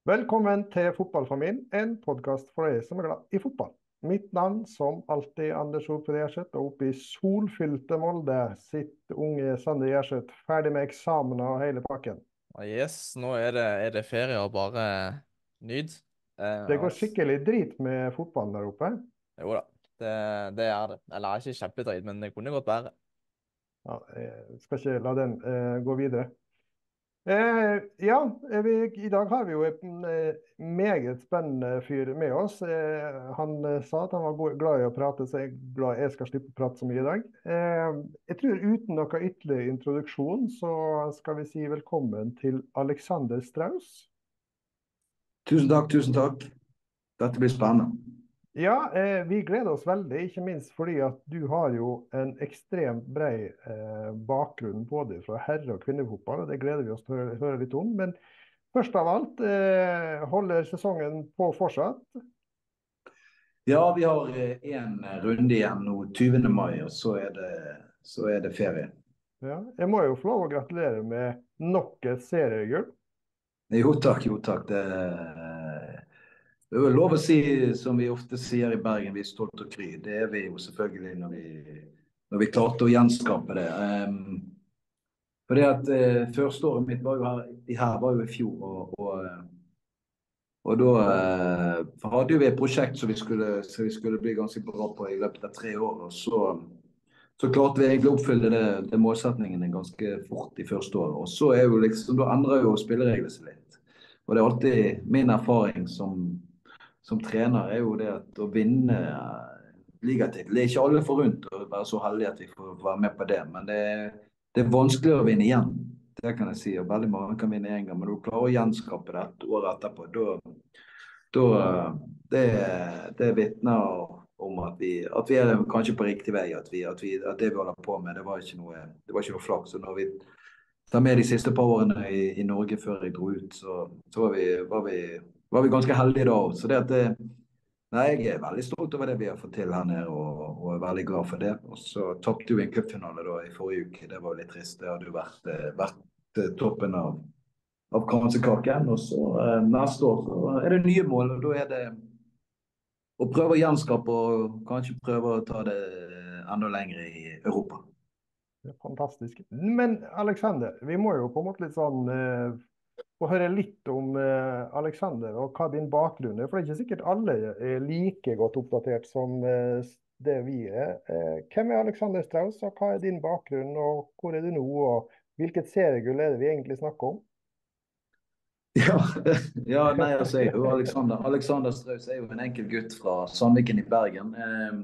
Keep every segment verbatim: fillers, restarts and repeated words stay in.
Velkommen til Fotballfamilien, en podcast for deg som er glad i fotball. Mitt navn som alltid Anders Solfrid Gjerseth, og oppe i solfylte Molde sitter unge Sander Gjerseth, ferdig med eksamen og hele pakken. Ah, Yes, nå er det, er det ferie og bare nyd. Eh, Det går ass. skikkelig drit med fotballen der oppe. Jo da, det, det er det. Eller ikke kjempedrit, men det kunne gått bedre. Ja, jeg skal ikke la den eh, gå videre. Eh, ja, eh, vi, I dag har vi jo en eh, meget spennende fyr med oss. Eh, han eh, sa at han var go- glad i å prate, så jeg er glad jeg skal slippe å prate så mye i dag. Eh, jeg tror uten noe ytterligere introduksjon, så skal vi si velkommen til Alexander Strauss. Tusen takk, tusen takk. Dette blir spennende. Ja, eh, vi gleder oss veldig, ikke minst fordi at du har jo en ekstremt bred eh, bakgrunn både fra herre- og kvinnefotball, og det gleder vi oss til å høre, høre litt om. Men først av alt, eh, holder sesongen på fortsatt? Ja, vi har én runde igjen nå, tyvende mai, og så er det, så er det ferie. Ja, jeg må jo få lov å gratulere med nok et seriegull. Jo takk, jo takk. Det, det er jo lov å si, som vi ofte sier i Bergen, vi er stolt og kry. Det er vi jo selvfølgelig når vi, når vi klarte å gjenskape det. Um, fordi at uh, første året mitt var jo her, her var jo i fjor, og, og Og da eh, hadde vi et prosjekt som vi skulle, som vi skulle bli ganske bra på i løpet av tre år. Og så, så klarte vi egentlig å oppfylle det, det målsetningene ganske fort i første året. Og så er jo liksom, da endrer jo spillereglene seg litt. Og det er alltid min erfaring som, som trener er jo det at å vinne eh, ligatittel. Det er ikke alle forunt å være så heldige at vi får være med på det, men det, er- det er vanskelig å vinne igjen. Det kan jeg si. Og veldig mange kan vinne én gang, men du klarer å gjenskape det et år etterpå. Da, da det, det vitner om at vi, at vi er kanskje på riktig vei. At, vi, at, vi, at det vi holder på med, det var ikke noe, det var ikke noe flaks. Så når vi tar med de siste par årene i, i Norge før jeg dro ut, så, så var, vi, var, vi, var vi ganske heldige da. Så det at det, nei, jeg er veldig stolt over det vi har fått til her nede, og, og er veldig glad for det. Og så tapte vi en cupfinale da i forrige uke. Det var jo litt trist. Det hadde jo vært, eh, vært eh, toppen av av kransekaken. Og så eh, neste år så er det nye mål, og da er det å prøve å gjenskape og kanskje prøve å ta det enda lenger i Europa. Det er fantastisk. Men Alexander, vi må jo på en måte litt sånn eh, få høre litt om eh, Alexander og hva din bakgrunn er. For det er ikke sikkert alle er like godt oppdatert som eh, det vi er. Eh, hvem er Alexander Strauss, og hva er din bakgrunn, og hvor er du nå, og hvilket seriegull er det vi egentlig snakker om? Ja, ja nei, altså, jeg er jo Alexander. Alexander Strauss er jo en enkel gutt fra Sandviken i Bergen. Eh,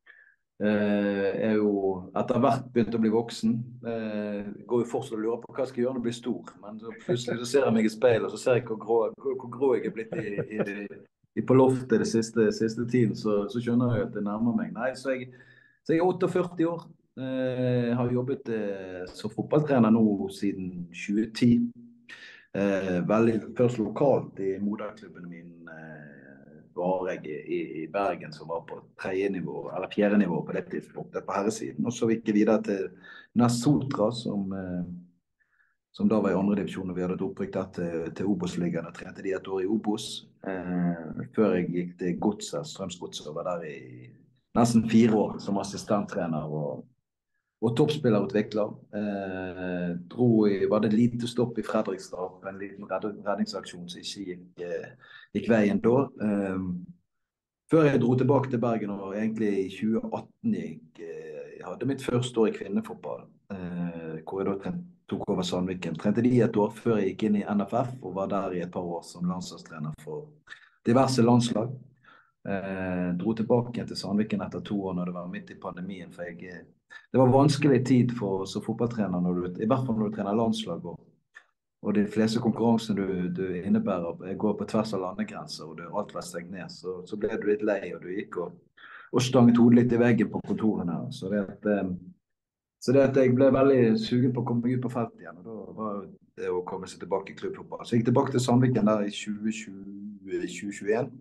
eh, er jo etter hvert begynt å bli voksen. Eh, går jo fortsatt og lurer på hva jeg skal gjøre når jeg blir stor. Men så plutselig så ser jeg meg i speilet, og så ser jeg hvor grå, hvor, hvor grå jeg er blitt i, i, i på loftet det siste, siste tiden. Så, så skjønner jeg at det nærmer meg. Nei, så jeg, så jeg er åtteogførti år. Eh, har jobbet eh, som fotballtrener nå siden tjue ti. Eh, veldig først lokalt i moderklubben min eh, var jeg i, i Bergen, som var på tredje nivå, eller fjerde nivå på det tidspunktet på herresiden. Og så gikk jeg videre til Nest Sotra, som, eh, som da var i andre divisjon, og vi hadde et opprykk der til, til Obos-ligaen, og trente de et år i Obos. Eh, før jeg gikk til Godset, Strømsgodset, og var der i nesten fire år som assistenttrener og og toppspillerutvikler. Eh, dro i, var det et lite stopp i Fredrikstad, en liten redningsaksjon som ikke gikk, eh, gikk veien da. Eh, før jeg dro tilbake til Bergen, og egentlig i tjue atten gikk, eh, jeg hadde mitt første år i kvinnefotball, eh, hvor jeg da trent, tok over Sandviken. Trente de et år før jeg gikk inn i N F F, og var der i et par år som landslagstrener for diverse landslag. Eh, dro tilbake igjen til Sandviken etter to år når det var midt i pandemien. For jeg, eh, det var vanskelig tid for oss som fotballtrener, når du, i hvert fall når du trener landslag. Og, og de fleste konkurransene du, du innebærer går på tvers av landegrenser, og det, alt var stengt ned. Så, så ble du litt lei, og du gikk og, og stanget hodet litt i veggen på kontorene. Så det, at, eh, så det at jeg ble veldig sugen på å komme ut på feltet igjen, og da var det å komme seg tilbake i klubbfotball. Så jeg gikk tilbake til Sandviken der i tjue tjue, tjue tjueen.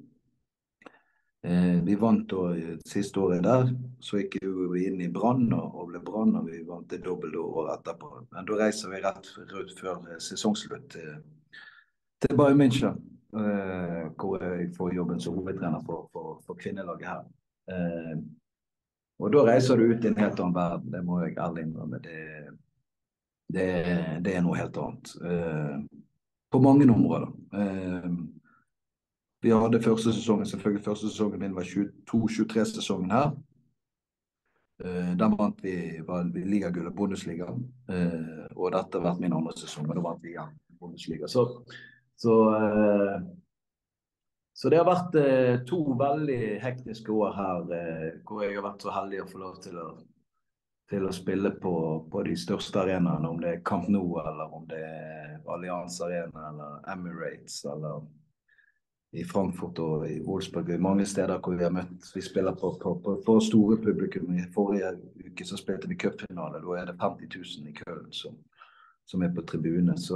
Eh, vi vant da i siste året der, så gikk vi inn i Brann og, og ble Brann, og vi vant det dobbelt året etterpå. Men da reiser vi rett, rett før eh, sesongslutt til, til Bayern München. eh, hvor jeg får jobben som hovedtrener for, for, for kvinnelaget her. Eh, og da reiser du ut i en helt annen verden, det må jeg ærlig innrømme. Det, det, det er noe helt annet. Eh, på mange områder. Eh, vi hadde første sesongen, selvfølgelig første sesongen min var tjueto tjuetre sesongen her. Uh, da vant vi, var vi ligagullet Bundesliga, uh, og dette har vært min andre sesong, og da vant vi igjen Bundesliga. Så, så, uh, så det har vært uh, to veldig hektiske år her, uh, hvor jeg har vært så heldig å få lov til å, til å spille på, på de største arenaene, om det er Camp Nou, eller om det er Allianz Arena, eller Emirates, eller i Frankfurt og i Wolfsburg, i mange steder hvor vi har møtt, vi spiller på, på, på for store publikum. I forrige uke så spilte vi cupfinale, da er det femti tusen i Köln som, som er på tribune. Så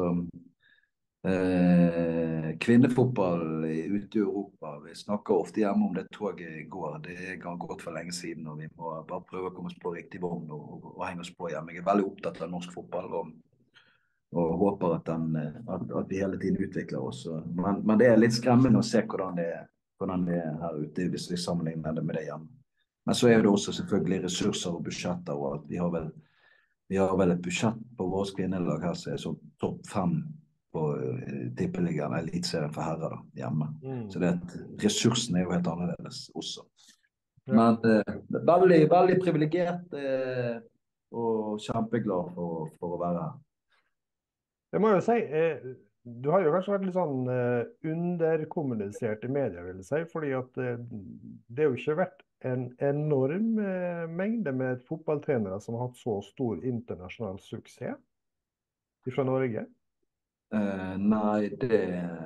eh, kvinnefotball ute i Europa, vi snakker ofte hjemme om det toget går, det er gått for lenge siden, og vi må bare prøve å komme oss på riktig vogn og, og, og henge oss på hjemme. Jeg er veldig opptatt av norsk fotball, og og håper at, den, at, at vi hele tiden utvikler oss. Men, men det er litt skremmende å se hvordan det, er, hvordan det er her ute, hvis vi sammenligner det med det hjemme. Men så er det også selvfølgelig ressurser og budsjetter, og at vi har vel, vi har vel et budsjett på vårt kvinnelag her som er så topp fem på uh, tippeligaen, elitserien for herrer da, hjemme. Mm. Så det at ressursene er jo helt annerledes også. Ja. Men uh, veldig, veldig privilegert uh, og kjempeglad for, for å være her. Jeg må jo si, eh, du har jo kanskje vært litt sånn eh, underkommunisert i media, vil jeg si, fordi at eh, det har jo ikke vært en enorm eh, mengde med fotballtrenere som har hatt så stor internasjonal suksess fra Norge. Uh, nei, det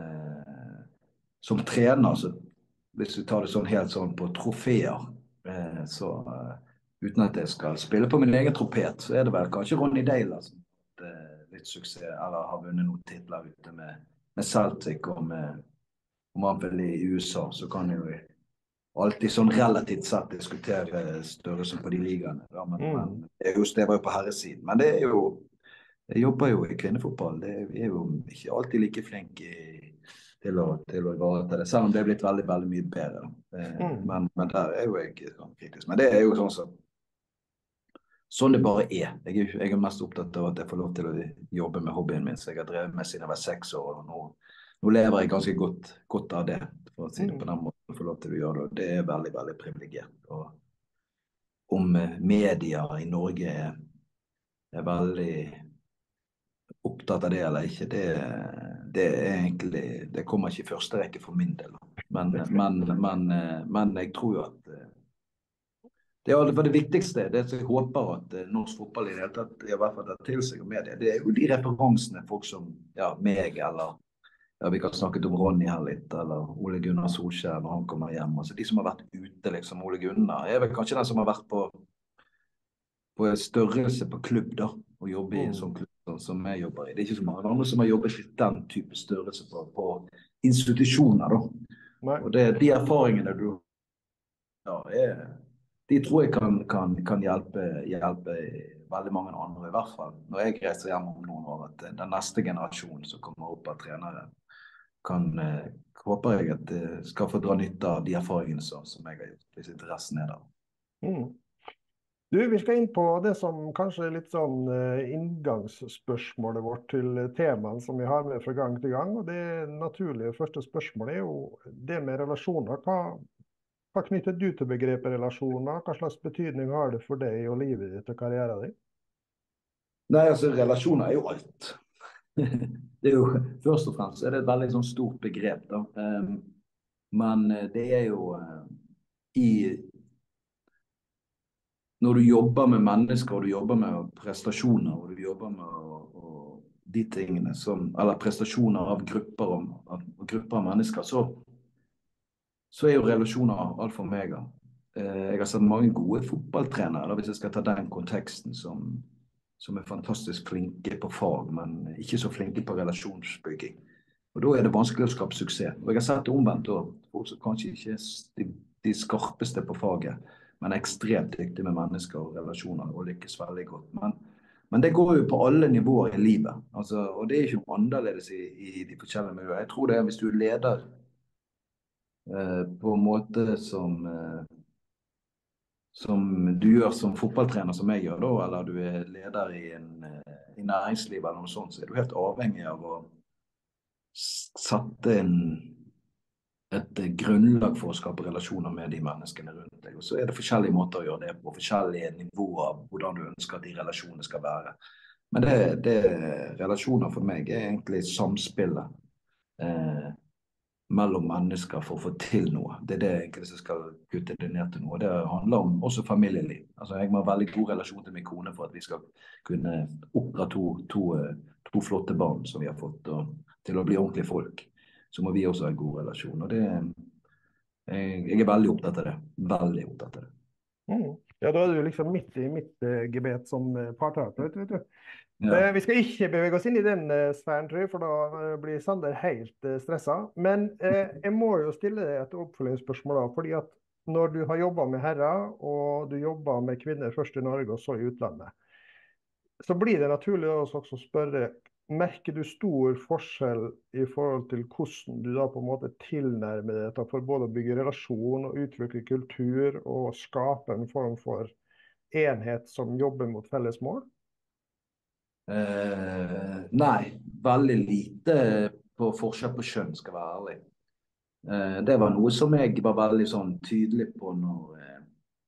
som trener, så, hvis du tar det sånn helt sånn på trofeer, eh, så uh, uten at jeg skal spille på min egen trompet, så er det vel kanskje Ronny Deila som litt suksess, eller har vunnet noen titler ute med, med Celtic og med om han vil i U S A, så kan jeg jo alltid sånn relativt sett diskutere størrelsen på de ligaene. Ja, men, mm. men det, just, det var jo på herresiden. Men det er jo, jeg jobber jo i kvinnefotball, det er, vi er jo ikke alltid like flinke til å, til å ivareta det, selv om det er blitt veldig, veldig mye bedre. Mm. Men, men der er jo jeg sånn kritisk. Men det er jo sånn som sånn det bare er. Jeg, er. jeg er mest opptatt av at jeg får lov til å jobbe med hobbyen min, så jeg har drevet med siden jeg var seks år, og nå, nå lever jeg ganske godt, godt av det, for å si det på den måten, å få lov til å gjøre det. Det er veldig, veldig privilegert. Og om media i Norge er, er veldig opptatt av det eller ikke, det, det er egentlig, det kommer ikke i første rekke for min del. Men, men, men, men jeg tror jo at det er det viktigste, det jeg håper at norsk fotball i det hele tatt, i hvert fall tar til seg og media, det er jo de referansene folk som, ja, meg, eller, ja, vi kan snakke om Ronny her litt, eller Ole Gunnar Solskjær når han kommer hjem, altså de som har vært ute, liksom, Ole Gunnar, er vel kanskje den som har vært på, på en størrelse på klubb da, og jobbe i en sånn klubb som jeg jobber i. Det er ikke så mange andre som har jobbet i den type størrelse på, på institusjoner da. Nei. Og det, de erfaringene du, ja, er de tror jeg kan, kan, kan hjelpe, hjelpe veldig mange andre, i hvert fall. Når jeg reiser hjem om noen år, at den neste generasjonen som kommer opp av trenere, kan, håper jeg at skal få dra nytte av de erfaringene som, som jeg har gjort, hvis interessen er der. Mm. Du, vi skal inn på det som kanskje er litt sånn inngangsspørsmålet vårt til temaen som vi har med fra gang til gang, og det naturlige første spørsmålet er jo det med relasjoner. Hva Hva knytter du til begrepet relasjoner? Hva slags betydning har det for deg og livet ditt og karrieren din? Nei, altså, relasjoner er jo alt. Det er jo, først og fremst er det et veldig sånn stort begrep da. Um, men det er jo uh, i når du jobber med mennesker, og du jobber med prestasjoner, og du jobber med og, og de tingene som, eller prestasjoner av grupper, av, av grupper av mennesker, så så er jo relasjoner alt for meg. Jeg har sett mange gode fotballtrenere, da, hvis jeg skal ta den konteksten, som, som er fantastisk flinke på fag, men ikke så flinke på relasjonsbygging. Og da er det vanskelig å skape suksess. Og jeg har sett det omvendt, og folk som kanskje ikke er de, de skarpeste på faget, men er ekstremt dyktige med mennesker og relasjoner, og lykkes veldig godt. Men, Men det går jo på alle nivåer i livet. Altså, og det er ikke noe annerledes i, i de forskjellige miljøene. Jeg tror det er hvis du er leder eh, på en måte som, eh, som du gjør som fotballtrener, som jeg gjør da, eller du er leder i, en, eh, i næringslivet eller noe sånt, så er du helt avhengig av å sette en et grunnlag for å skape relasjoner med de menneskene rundt deg. Og så er det forskjellige måter å gjøre det på, forskjellige nivåer, hvordan du ønsker at de relasjonene skal være. Men det, det relasjoner for meg er egentlig samspillet eh, mellom mennesker for å få til noe. Det er det egentlig som skal kutte det ned til noe. Det handler om også familieliv. Altså, jeg må ha veldig god relasjon til min kone for at vi skal kunne oppdra to, to, to flotte barn som vi har fått og, til å bli ordentlige folk. Så må vi også ha en god relasjon. Og det, jeg, jeg er veldig opptatt av det. Veldig opptatt av det. Mm. Ja, da er du liksom midt i mitt uh, gebet som uh, parterapeut, vet du. Ja. Uh, vi skal ikke bevege oss inn i den uh, sfæren, tror jeg, for da uh, blir Sander helt uh, stresset. Men uh, jeg må jo stille deg et oppfølgingsspørsmål da, fordi at når du har jobbet med herrer, og du jobber med kvinner først i Norge og så i utlandet, så blir det naturlig også å spørre, merker du stor forskjell i forhold til hvordan du da på en måte tilnærmer dette for både å bygge relasjon og utvikle kultur og skape en form for enhet som jobber mot felles mål? Eh, nei, veldig lite på forskjell på kjønn, skal være ærlig. Eh, det var noe som jeg var veldig sånn tydelig på når, eh,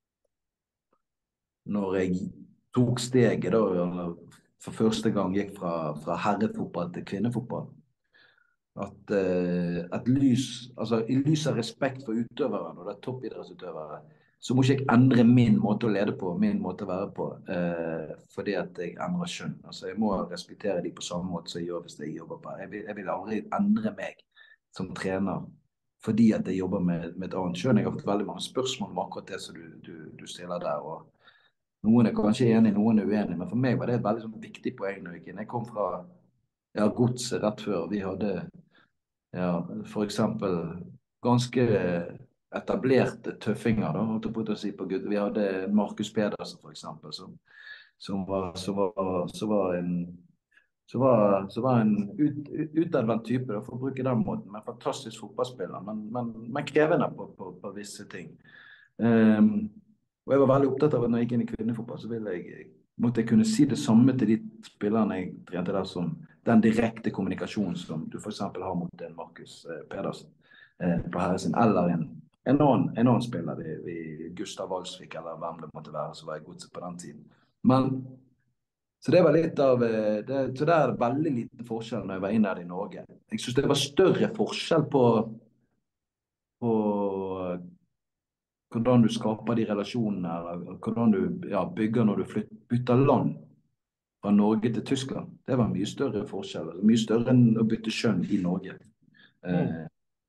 når jeg tok steget da, eller for første gang gikk fra, fra herrefotball til kvinnefotball. At, eh, at lys, altså i lys av respekt for utøveren, og det er toppidrettsutøvere, så må ikke jeg endre min måte å lede på, min måte å være på, eh, fordi at jeg endrer skjønn. Altså jeg må respektere de på samme måte som jeg gjør hvis jeg jobber på. Jeg vil, jeg vil aldri endre meg som trener, fordi at jeg jobber med, med et annet skjønn. Jeg har fått veldig mange spørsmål om akkurat det som du, du, du stiller der, og noen er kanskje enig, noen er uenig, men for meg var det et veldig sånn, viktig poeng når jeg, jeg kom fra ja, Godset rett før. Vi hadde ja, for eksempel ganske etablerte tøffinger, da, på å si på Gud. Vi hadde Markus Pedersen, for eksempel, som, som, var, som, var, som var en så var, så var en ut, utadvendt type, da, for å bruke den måten, men fantastisk fotballspiller, men, men, men krevende på, på, på visse ting. Um, Og jeg var veldig opptatt av at når jeg gikk inn i kvinnefotball, så ville jeg, måtte jeg kunne si det samme til de spillerne jeg trente der, som den direkte kommunikasjonen som du for eksempel har mot en Markus eh, Pedersen eh, på herresin, eller en, en, annen, en annen spiller, vi, vi, Gustav Walsvik, eller hvem det måtte være, som var i Godset på den tiden. Men, så det var litt av, det, så det er veldig liten forskjell når jeg var inne her i Norge. Jeg synes det var større forskjell på, på hvordan du skaper de relasjonene, eller hvordan du ja, bygger når du flytter, bytter land fra Norge til Tyskland. Det var mye større forskjell, mye større enn å bytte kjønn i Norge. Mm. Eh,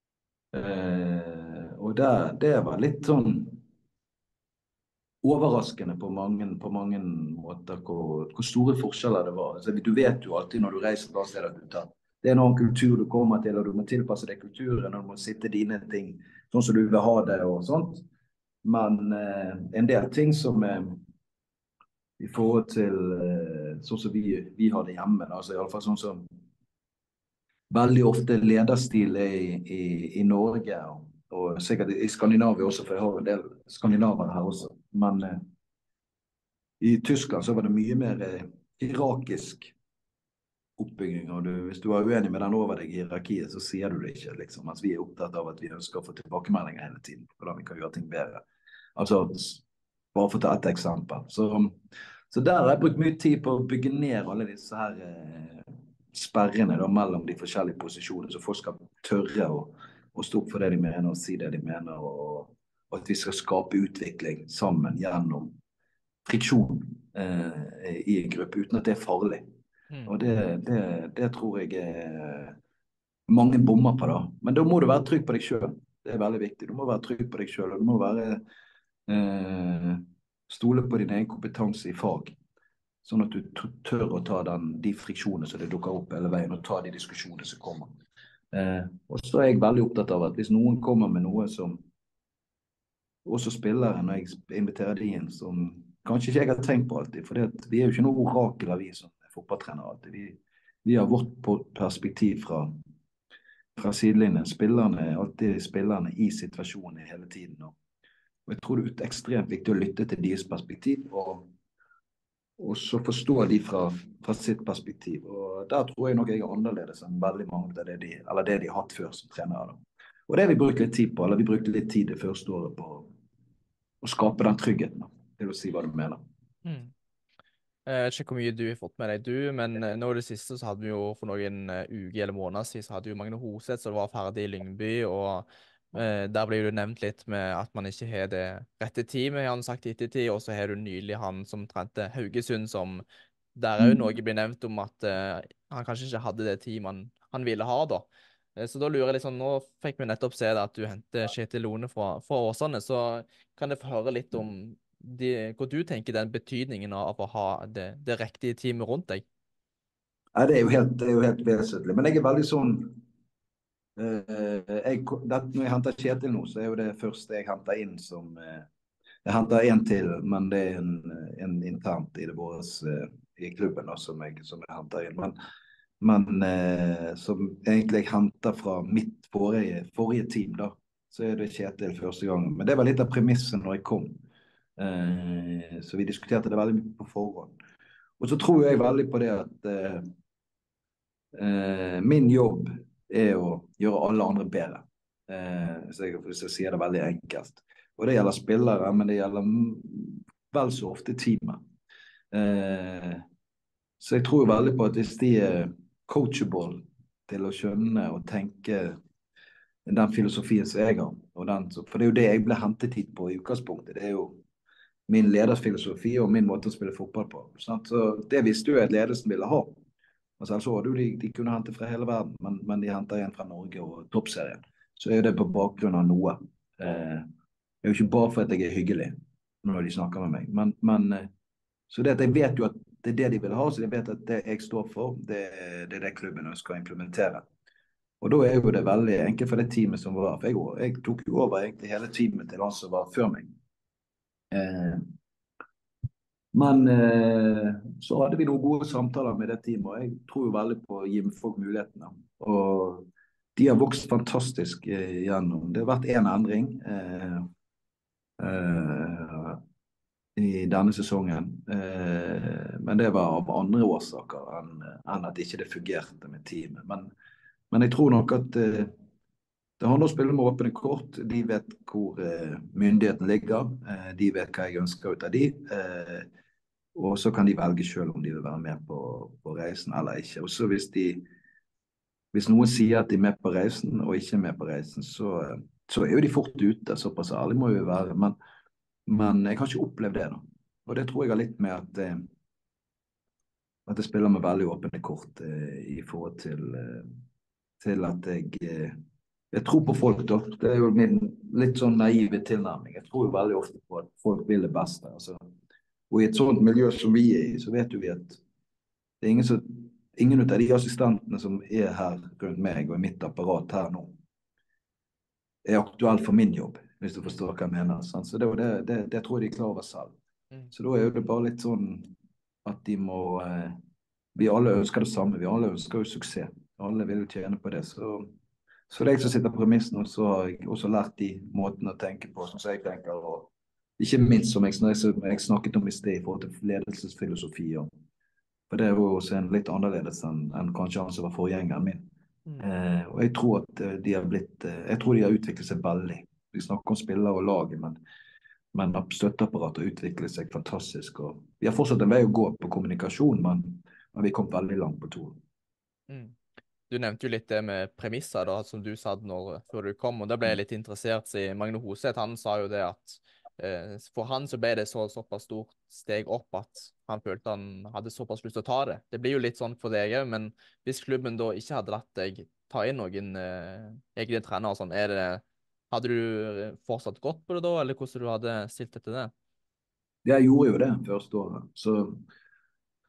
eh, og det, det var litt sånn overraskende på mange, på mange måter hvor, hvor store forskjeller det var. Altså, du vet jo alltid når du reiser på steder du tar. Det er en annen kultur du kommer til, og du må tilpasse deg kulturen, og du må sitte dine ting sånn som du vil ha det og sånt. Men eh, en del ting som eh, i forhold til eh, sånn som vi, vi har det hjemme, altså i alle fall sånn som veldig ofte lederstil er i, i, i Norge, og, og sikkert i Skandinavia også, for jeg har en del skandinaver her også. Men eh, i Tyskland så var det mye mer eh, hierarkisk oppbygging, og du, hvis du er uenig med den over deg i hierarkiet, så sier du det ikke, liksom. Mens vi er opptatt av at vi ønsker å få tilbakemeldinger hele tiden, hvordan vi kan gjøre ting bedre. Altså, bare for å ta et eksempel. Så, så der har jeg brukt mye tid på å bygge ned alle disse her eh, sperrene da, mellom de forskjellige posisjonene, så folk skal tørre å, å stå opp for det de mener og si det de mener, og, og at vi skal skape utvikling sammen gjennom friksjon eh, i en gruppe, uten at det er farlig. Mm. Og det, det, det tror jeg er mange bommer på da. Men da må du være trygg på deg selv. Det er veldig viktig. Du må være trygg på deg selv, og du må være eh, stole på din egen kompetanse i fag. Sånn at du tør å ta den, de friksjonene som det dukker opp hele veien, og ta de diskusjonene som kommer. Eh, og så er jeg veldig opptatt av at hvis noen kommer med noe som også spillere, når jeg inviterer de inn, som kanskje ikke jeg har tenkt på alltid, for det, vi er jo ikke noe orakel av vi som fotballtrenere alltid. Vi, vi har vårt perspektiv fra, fra sidelinjen. Spillerne er alltid spillerne i situasjonen hele tiden. Og, og jeg tror det er ekstremt viktig å lytte til deres perspektiv, og, og så forstå de fra, fra sitt perspektiv. Og der tror jeg nok jeg er annerledes enn veldig mange av det de, eller det de har hatt før som trenere. Og det har vi brukt litt tid på, eller vi brukte litt tid det første året på å skape den tryggheten, til å si hva du mener. Mm. Jeg vet ikke hvor mye du har fått med deg, du, men eh, nå i det siste så hadde vi jo for noen uh, uker eller måneder siden så hadde jo Magne Hoseth som var ferdig i Lyngby, og eh, der ble jo det nevnt litt med at man ikke har det rette teamet, har han sagt i ettertid, og så har du nylig han som trente Haugesund, som der er jo noe blir nevnt om at eh, han kanskje ikke hadde det teamet han, han ville ha da. Eh, Så da lurer jeg litt sånn, nå fikk vi nettopp se det at du henter Kjetil Lone fra, fra Åsane, så kan jeg få høre litt om de, hva du tenker den betydningen av å ha det, det riktige teamet rundt deg? Ja, det er jo helt, det er jo helt vesentlig. Men jeg er veldig sånn eh, jeg, det, Når jeg henter Kjetil nå, så er jo det første jeg henter inn som eh, Jeg henter en til, men det er en, en internt i det våres eh, i klubben da, som, jeg, som jeg henter inn. Men, men eh, som egentlig jeg henter fra mitt forrige, forrige team, da, så er det Kjetil første gang. Men det var litt av premissen når jeg kom. Eh, så vi diskuterte det veldig mye på forhånd. Og så tror jeg veldig på det at eh, eh, min jobb er å gjøre alle andre bedre. Eh, hvis, jeg, hvis jeg sier det veldig enkelt. Og det gjelder spillere, men det gjelder vel så ofte teamet. Eh, så jeg tror veldig på at hvis de er coachable til å skjønne og tenke den filosofien som jeg har, og den, for det er jo det jeg ble hentet hit på i utgangspunktet, det er jo min ledersfilosofi og min måte å spille fotball på. Sant? Så det visste jo at ledelsen ville ha. Og så hadde de, de kunne hente fra hele verden, men, men de henter igjen fra Norge og toppserien. Så er det på bakgrunn av noe. Eh, det er jo ikke bare for at jeg er hyggelig når de snakker med meg, men, men så det at jeg vet jo at det er det de vil ha, så jeg vet at det jeg står for, det, det er det klubben ønsker å implementere. Og da er jo det veldig enkelt for det teamet som var, for jeg, jeg tok jo over egentlig hele teamet til han som var før meg. Eh, men eh, så hadde vi noen gode samtaler med det teamet, og jeg tror jo veldig på å gi folk mulighetene. Og de har vokst fantastisk eh, gjennom. Det har vært en endring eh, eh, i denne sesongen, eh, men det var av andre årsaker enn, enn at ikke det fungerte med teamet. Men, men jeg tror nok at eh, det handler om å spille med åpne kort. De vet hvor eh, myndigheten ligger. Eh, de vet hva jeg ønsker ut av de. Eh, og så kan de velge selv om de vil være med på, på reisen eller ikke. Og så hvis, de, hvis noen sier at de er med på reisen og ikke er med på reisen, så, så er jo de fort ute. Såpass ærlig må vi være. Men, men jeg har ikke opplevd det da. Og det tror jeg har litt med at, eh, at jeg spiller med veldig åpne kort eh, i forhold til, eh, til at jeg... Eh, Jeg tror på folk, da. Det er jo min litt sånn naive tilnærming. Jeg tror jo veldig ofte på at folk vil det beste. Altså. Og i et sånt miljø som vi er i, så vet jo vi at det er ingen, så, ingen av de assistentene som er her rundt meg og i mitt apparat her nå, er aktuelt for min jobb, hvis du forstår hva jeg mener. Sant? Så det, det, det, det tror jeg de er klar over selv. Så da er det bare litt sånn at de må eh, vi alle ønsker det samme. Vi alle ønsker jo suksess. Alle vil jo tjene på det. Så Så det er jeg som sitter på premissen, og så har jeg også lært de måtene å tenke på, som jeg tenker, og ikke minst som jeg, jeg snakket om i sted, i forhold til ledelsesfilosofi. For det er jo også en litt annerledes enn, enn kanskje han som var forgjengeren min. Mm. Eh, og jeg tror at de har blitt, jeg tror de har utviklet seg veldig. Vi snakker om spillere og laget, men, men støtteapparatet utvikler seg fantastisk. Og vi har fortsatt en vei å gå på kommunikasjon, men, men vi kom veldig langt på to. Mm. Du nevnte jo litt det med premisser da, som du sa når, før du kom, og da ble jeg litt interessert i Magne Hoseth. Han sa jo det at eh, for han så ble det så, såpass stort steg opp at han følte han hadde såpass lyst til å ta det. Det blir jo litt sånn for deg òg, men hvis klubben da ikke hadde latt deg ta inn noen eh, egne trenere og sånn, er det, hadde du fortsatt gått på det da, eller hvordan du hadde stilt etter det? Jeg gjorde jo det første året, så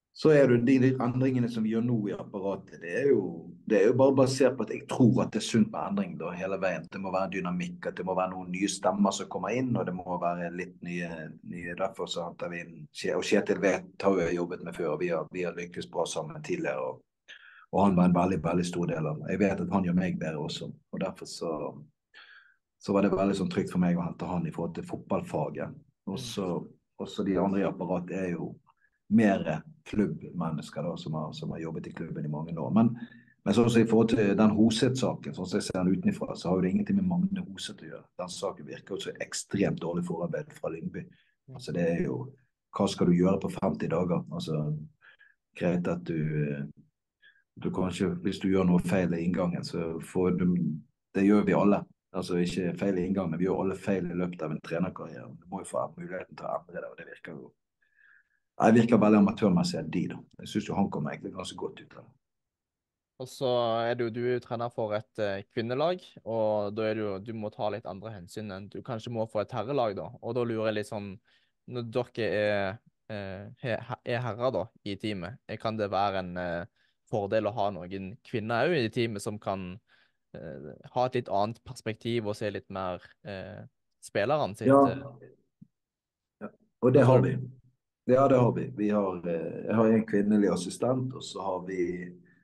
så er det de endringene som vi gjør nå i apparatet, det er jo, det er jo bare basert på at jeg tror at det er sunt med endring da, hele veien. Det må være dynamikk, at det må være noen nye stemmer som kommer inn, og det må være litt nye, nye derfor så henter vi inn, og Kjetil vet, har vi jobbet med før, og vi har, vi har lykkes bra sammen tidligere, og, og han var en veldig, veldig stor del av det. Jeg vet at han gjør meg bedre også, og derfor så, så var det veldig sånn trygt for meg å hente han i forhold til fotballfaget. Og så, også de andre i apparatet er jo mer klubbmennesker da, som har, som har jobbet i klubben i mange år. Men, men sånn som i forhold til den Hoseth-saken, sånn som jeg ser den utenfra, så har jo det ingenting med Magne Hoseth å gjøre. Den saken virker jo så ekstremt dårlig forarbeid fra Lyngby. Altså det er jo, hva skal du gjøre på femti dager? Altså, greit at du, du kanskje, hvis du gjør noe feil i inngangen, så får du, det gjør vi alle. Altså ikke feil i inngangen, men vi gjør alle feil i løpet av en trenerkarriere. Du må jo få muligheten til å endre det, og det virker jo Jeg virker veldig amatørmessig av de da. Jeg synes jo han kommer egentlig ganske godt ut av det. Og så er du, du er jo trener for et uh, kvinnelag, og da er det jo, du må ta litt andre hensyn enn du kanskje må for et herrelag da. Og da lurer jeg litt sånn, når dere er, uh, er herrer da i teamet, kan det være en uh, fordel å ha noen kvinner også i teamet som kan uh, ha et litt annet perspektiv og se litt mer uh, spilleren sitt? Ja. Uh, ja, og det har vi. Ja, det har vi. Vi har, jeg har en kvinnelig assistent, og så har vi,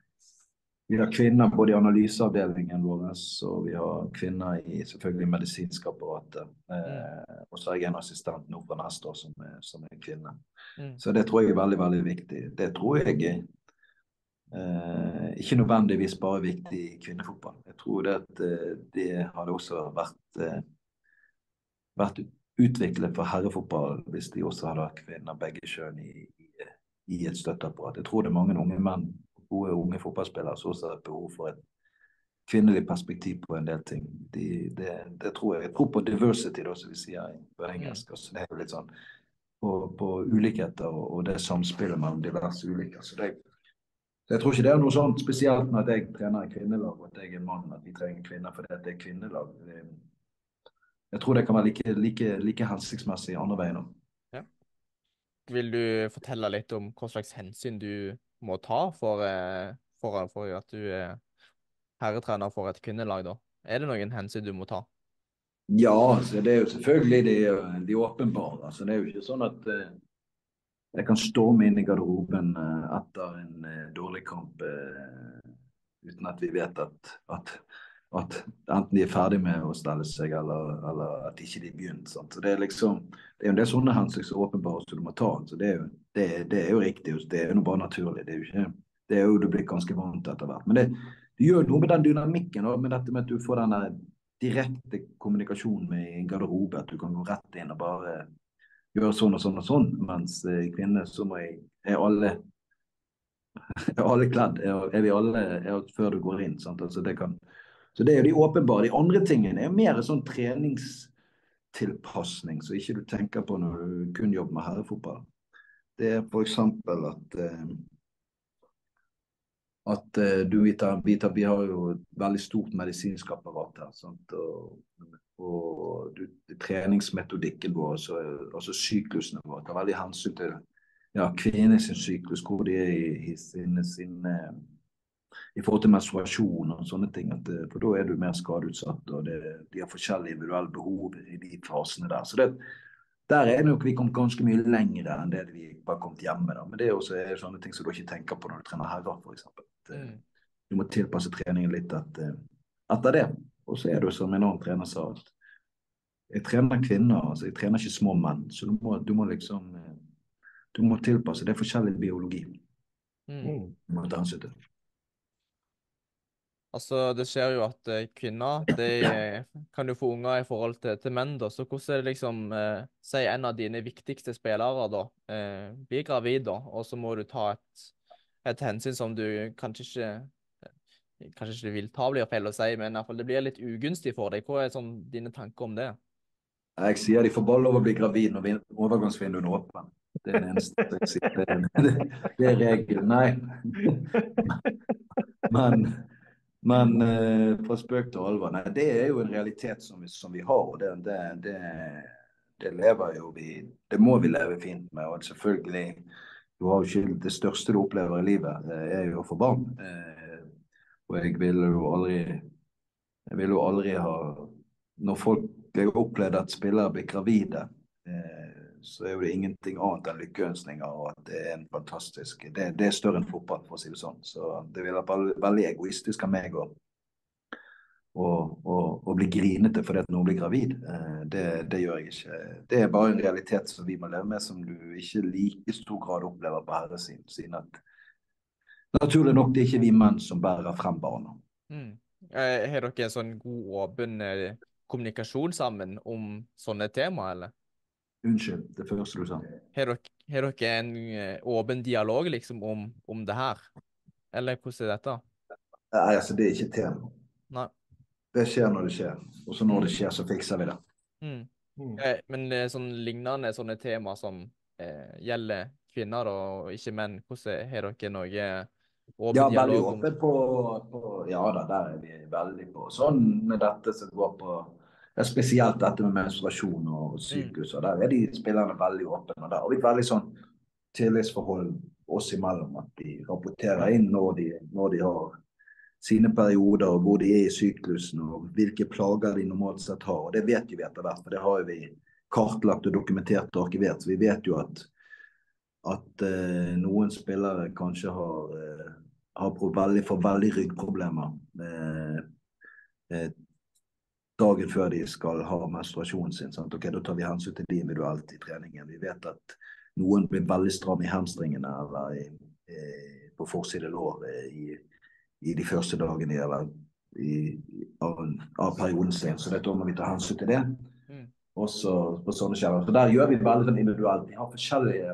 vi har kvinner både i analyseavdelingen vår, og vi har kvinner i selvfølgelig medisinsk apparatet. Mm. Eh, og så har jeg en assistent nå fra neste år som er, som er kvinne. Mm. Så det tror jeg er veldig, veldig viktig. Det tror jeg er eh, ikke nødvendigvis bare viktig i kvinnefotball. Jeg tror det at det hadde også vært, eh, vært utviklet for herrefotball hvis de også hadde vært kvinner begge kjønn i, i, i et støtteapparat. Jeg tror det er mange unge menn, gode unge fotballspillere som også har et behov for et kvinnelig perspektiv på en del ting. De, det, det tror jeg. Jeg tror på diversity da, som vi sier på engelsk. Altså, det er jo litt sånn på, på ulikheter og, og det samspillet mellom diverse ulikheter. Så det, jeg tror ikke det er noe sånt spesielt med at jeg trener i kvinnelag og at jeg er en mann, at vi trenger kvinner fordi det er kvinnelag. Det, Jeg tror det kan være like, like, like hensiktsmessig andre veien. Ja. Vil du fortelle litt om hva slags hensyn du må ta for, for, for at du er herretrener for et kvinnelag da? Er det noen hensyn du må ta? Ja, altså, det er jo selvfølgelig de, de åpenbare. Altså, det er jo ikke sånn at uh, jeg kan storme inn i garderoben uh, etter en uh, dårlig kamp uh, uten at vi vet at, at at enten de er ferdig med å stelle seg, eller, eller at ikke de begynt. Sant? Så det er liksom, det er jo en del sånne hensyn som åpenbare som du må ta. Så det er jo, det, det er jo riktig, det er jo bare naturlig. Det er jo ikke, det er jo du blir ganske vant til etter hvert. Men det, det gjør noe med den dynamikken, og med dette med at du får denne direkte kommunikasjonen med en garderobe, at du kan gå rett inn og bare gjøre sånn og sånn og sånn, mens i kvinner så må jeg, er alle er alle kledd, er, er vi alle er, før du går inn, sant? Altså det kan Så det er jo de åpenbare. De andre tingene er mer sånn treningstilpasning, så ikke du tenker på når du kun jobber med herrefotball. Det er for eksempel at, uh, at uh, du tar, vi, tar, vi har jo et veldig stort medisinsk apparat her, sant? Og, og du, treningsmetodikken vår, så, altså syklusene våre, tar veldig hensyn til ja, kvinnes syklus, hvor de er i, i sin, sin uh, i forhold til menstruasjon og sånne ting, at, for da er du mer skadeutsatt, og det, de har forskjellige individuelle behov i de fasene der. Så det, der er nok vi kommet ganske mye lengre enn det vi bare kommet hjemme da. Men det er også er sånne ting som du ikke tenker på når du trener herrer, for eksempel. At, mm. Du må tilpasse treningen litt at, etter det. Og så er det jo som en annen trener sa, at jeg trener kvinner, altså jeg trener ikke små menn, så du må, du må liksom, du må tilpasse, det er forskjellig biologi. Mm. Du må ta hensyn til. Altså, det skjer jo at eh, kvinner, de eh, kan jo få unger i forhold til, til menn da, så hvordan er det liksom, eh, si en av dine viktigste spillere da, eh, blir gravid da, og så må du ta et, et hensyn som du kanskje ikke, kanskje ikke vil ta, blir feil å si, men i hvert fall det blir litt ugunstig for deg. Hva er sånn dine tanker om det? Jeg sier de får bare lov å bli gravid når overgangsvinduene er åpen. Det er det eneste jeg sier. Det, det, det er regelen, nei. Men... Men eh, fra spøk til alvor, nei, det er jo en realitet som vi, som vi har, og det, det, det, det lever jo vi, det må vi leve fint med, og selvfølgelig du har jo ikke det største du opplever i livet, eh, er jo å få barn. Eh, og jeg ville jo aldri, jeg ville jo aldri ha, når folk jeg har opplevd at spillere blir gravide, eh, så er jo det ingenting annet enn lykkeønsninger, og at det er en fantastisk, det, det er større enn fotball, for å si det sånn. Så det ville vært veldig egoistisk av meg å Og, og, og bli grinete fordi at noen blir gravid, eh, det, det gjør jeg ikke. Det er bare en realitet som vi må leve med, som du ikke i like stor grad opplever på herresiden, siden at naturlig nok det er ikke vi menn som bærer frem barna. Mm. Eh, har dere en sånn god, åpen eh, kommunikasjon sammen om sånne tema, eller? Unnskyld, det første du sa. Har dere, har dere en eh, åpen dialog liksom om, om det her? Eller hvordan er dette? Nei, altså det er ikke tema. Nei. Det skjer når det skjer, og så når det skjer så fikser vi det. Mm. Mm. Eh, men det er sånn lignende sånne tema som eh, gjelder kvinner og ikke menn, hvordan har dere noe åpen Ja, veldig dialog om? åpen på, på, ja da, der er vi veldig på. Sånn med dette som går på, ja, spesielt dette med menstruasjon og syklus, og der er de spillerne veldig åpne, og der har vi et veldig sånn tillitsforhold oss imellom, at de rapporterer inn når de, når de har sine perioder, og hvor de er i syklusen, og hvilke plager de normalt sett har. Og det vet jo vi etter hvert, for det har vi kartlagt og dokumentert og arkivert. Så vi vet jo at, at eh, noen spillere kanskje har, eh, har pro- veldig, for veldig ryggproblemer eh, eh, dagen før de skal ha menstruasjonen sin. Sant? Ok, da tar vi hensyn til de individuelt i treningen. Vi vet at noen blir veldig stram i hamstringene, eller i, eh, på forside lår eh, i i de første dagene eller i, av, av perioden sin, så det må vi ta hensyn til det. Mm. Også på sånne skjermer. Så der gjør vi veldig sånn individuelt. Vi har forskjellige,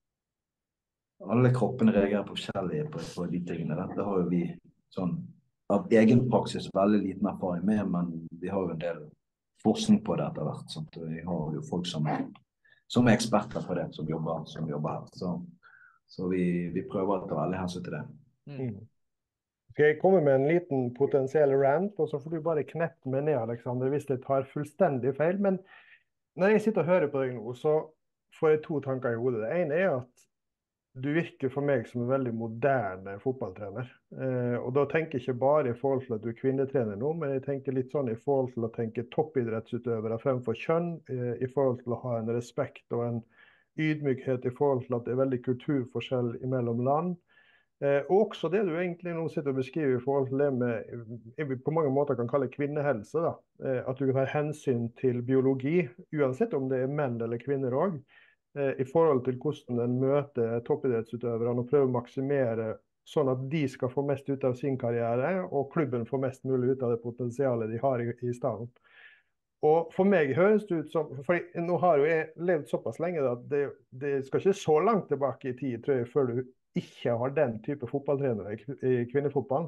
alle kroppene reagerer på forskjellige på, på de tingene. Dette har jo vi sånn, av egen praksis veldig liten erfaring med, men vi har jo en del forskning på det etter hvert. Sånn. Vi har jo folk som er, som er eksperter på det, som jobber, som jobber her. Så, så vi, vi prøver å ta veldig hensyn til det. Mm. Skal jeg komme med en liten potensiell rant, og så får du bare kneppe meg ned, Alexander, hvis jeg tar fullstendig feil. Men når jeg sitter og hører på deg nå, så får jeg to tanker i hodet. Det ene er at du virker for meg som en veldig moderne fotballtrener. Eh, og da tenker jeg ikke bare i forhold til at du er kvinnetrener nå, men jeg tenker litt sånn i forhold til å tenke toppidrettsutøvere fremfor kjønn, eh, i forhold til å ha en respekt og en ydmykhet i forhold til at det er veldig kulturforskjell mellom land. Eh, og også det du egentlig nå sitter og beskriver i forhold til det med vi på mange måter kan kalle kvinnehelse. Da. Eh, at du kan ta hensyn til biologi, uansett om det er menn eller kvinner òg. Eh, I forhold til hvordan en møter toppidrettsutøverne og prøver å maksimere sånn at de skal få mest ut av sin karriere, og klubben får mest mulig ut av det potensialet de har i, i stedet. Og for meg høres det ut som, for nå har jo jeg levd såpass lenge da, at det, det skal ikke så langt tilbake i tid, tror jeg, før du ikke har den type fotballtrenere i, i kvinnefotball.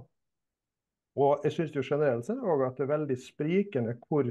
Og jeg synes jo generelt sett også at det er veldig sprikende hvor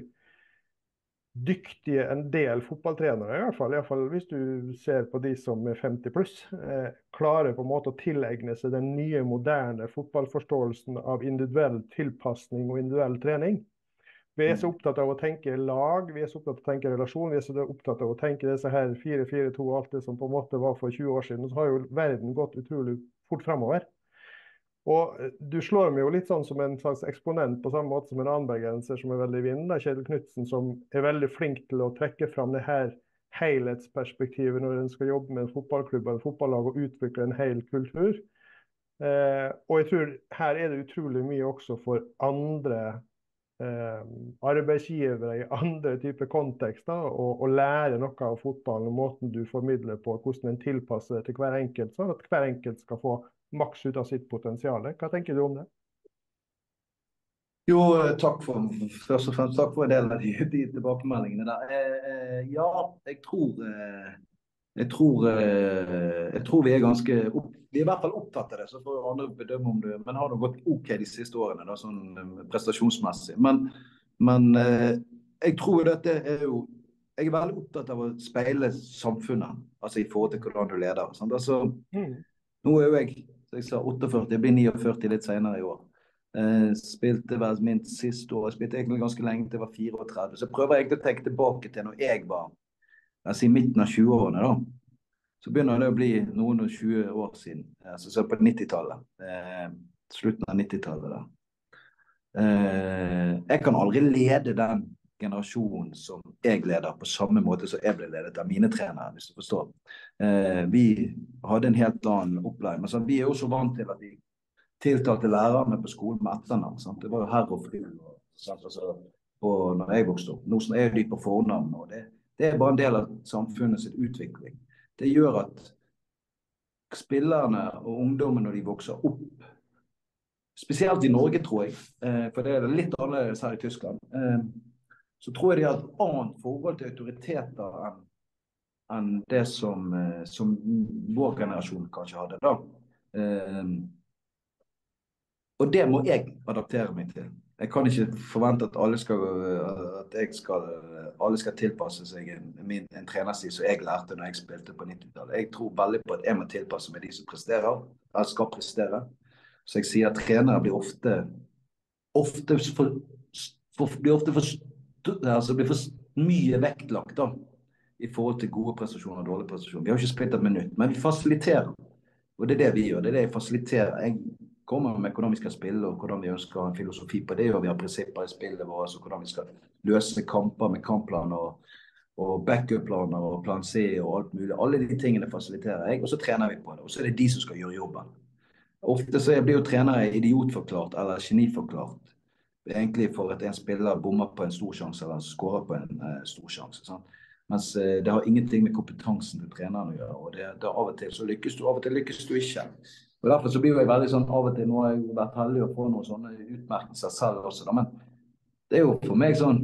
dyktige en del fotballtrenere, i hvert fall, i hvert fall hvis du ser på de som er femti pluss, eh, klarer på en måte å tilegne seg den nye, moderne fotballforståelsen av individuell tilpasning og individuell trening. Vi er så opptatt av å tenke lag, vi er så opptatt av å tenke relasjon, vi er så opptatt av å tenke disse her fire fire to og alt det som på en måte var for tjue år siden, så har jo verden gått utrolig fort fremover. Og du slår meg jo litt sånn som en slags eksponent på samme måte som en annen bergenser som er veldig i vinden, Kjetil Knutsen, som er veldig flink til å trekke fram det her helhetsperspektivet når en skal jobbe med en fotballklubb eller fotballag og utvikle en hel kultur. Eh, og jeg tror her er det utrolig mye også for andre Eh, arbeidsgivere i andre typer kontekster, og, og lære noe av fotballen og måten du formidler på, hvordan en tilpasser det til hver enkelt, sånn at hver enkelt skal få maks ut av sitt potensial. Hva tenker du om det? Jo, takk for, først og fremst takk for en del av de, de tilbakemeldingene der. Eh, ja, jeg tror, eh, jeg tror, eh, jeg tror vi er ganske opp, vi er i hvert fall opptatt av det, så får andre bedømme om det, men har det gått ok de siste årene, da, sånn prestasjonsmessig. Men, men eh, jeg tror jo dette er jo, jeg er veldig opptatt av å speile samfunnet, altså i forhold til hvordan du leder. Sant? Altså, Mm. nå er jo jeg, så jeg sa førtiåtte, jeg blir førtini litt senere i år. Eh, spilte vel min siste år, jeg spilte egentlig ganske lenge til jeg var tretifire, så jeg prøver egentlig å tenke tilbake til når jeg var, altså i midten av tjue-årene da. så begynner det å bli noen og tjue år siden, altså så på nittitallet, eh, slutten av nittitallet da. Eh, jeg kan aldri lede den generasjonen som jeg leder på samme måte som jeg ble ledet av mine trenere, hvis du forstår. Eh, vi hadde en helt annen opplæring, men så, vi er jo så vant til at vi tiltalte lærerne på skolen med etternavn. Sant? Det var jo herr og fru. Altså, og når jeg vokste opp, nå er de på fornavn, og det, det er bare en del av samfunnets utvikling. Det gjør at spillerne og ungdommen når de vokser opp, spesielt i Norge tror jeg, for det er litt annerledes her i Tyskland, så tror jeg de har et annet forhold til autoriteter enn, enn det som, som vår generasjon kanskje hadde da. Og det må jeg adaptere meg til. Jeg kan ikke forvente at alle skal, at jeg skal, alle skal tilpasse seg en, min, en trenerstil som jeg lærte når jeg spilte på nittitallet. Jeg tror veldig på at jeg må tilpasse meg de som presterer, eller skal prestere. Så jeg sier at trenere blir ofte, ofte for, for, blir ofte for, altså blir for mye vektlagt da, i forhold til gode prestasjoner og dårlige prestasjoner. Vi har ikke spilt et minutt, men vi fasiliterer. Og det er det vi gjør, det er det jeg fasiliterer. Jeg kommer med hvordan vi skal spille, og hvordan vi ønsker en filosofi på det, og vi har prinsipper i spillet vårt, og hvordan vi skal løse kamper med kampplaner, og, og backup-planer, og plan C, og alt mulig. Alle de tingene fasiliterer jeg, og så trener vi på det, og så er det de som skal gjøre jobben. Ofte så blir jo trenere idiotforklart, eller geniforklart, egentlig for at en spiller bommer på en stor sjanse, eller skårer på en uh, stor sjanse, sant? Mens uh, det har ingenting med kompetansen til treneren å gjøre, og det, det av og til så lykkes du, av og til lykkes du ikke. Og derfor så blir jeg veldig sånn, av og til, nå har jeg jo vært heldig å få noen sånne utmerkelser selv også, da, men det er jo for meg sånn,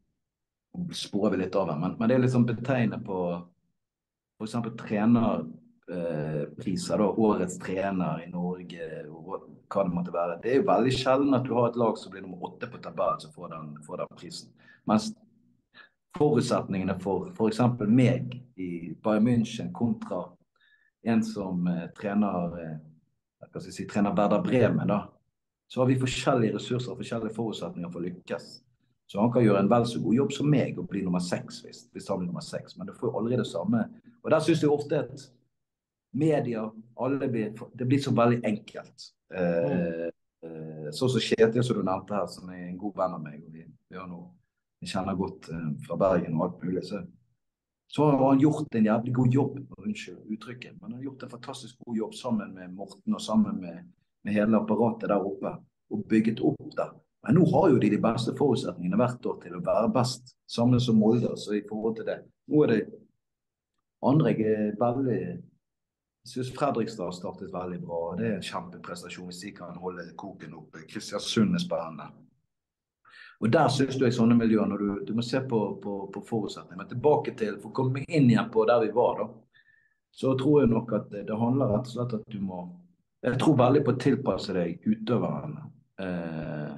sporer vi litt av her, men, men det er litt sånn betegnet på, for eksempel trenerpriser, da, årets trener i Norge, og hva det måtte være. Det er jo veldig sjelden at du har et lag som blir nummer åtte på tabellen som får den, får den prisen. Mens forutsetningene for, for eksempel meg i Bayern München kontra en som eh, trener eh, hva skal jeg si, trener Werder Bremen da, så har vi forskjellige ressurser og forskjellige forutsetninger for å lykkes. Så han kan gjøre en vel så god jobb som meg og bli nummer seks hvis, hvis han blir nummer seks, men det får jo aldri det samme. Og der synes jeg ofte at media, alle blir, det blir så veldig enkelt. Eh, eh, så så Kjetil som du nevnte her, som er en god venn av meg, og vi, vi, har noe, vi kjenner godt eh, fra Bergen og alt mulig, så Så har han gjort en jævlig god jobb, unnskyld uttrykket, men han har gjort en fantastisk god jobb sammen med Morten og sammen med, med hele apparatet der oppe, og bygget opp der. Men nå har jo de de beste forutsetningene hvert år til å være best, sammen som Molde, så i forhold til det. Nå er det andre jeg er veldig, jeg synes Fredrikstad har startet veldig bra, og det er en kjempeprestasjon hvis de kan holde koken oppe. Kristiansund er spennende. Og der synes du i sånne miljøer, når du, du må se på, på, på forutsetninger. Men tilbake til, for å komme inn igjen på der vi var da, så tror jeg nok at det, det handler rett og slett at du må, jeg tror veldig på å tilpasse deg utøveren, eh,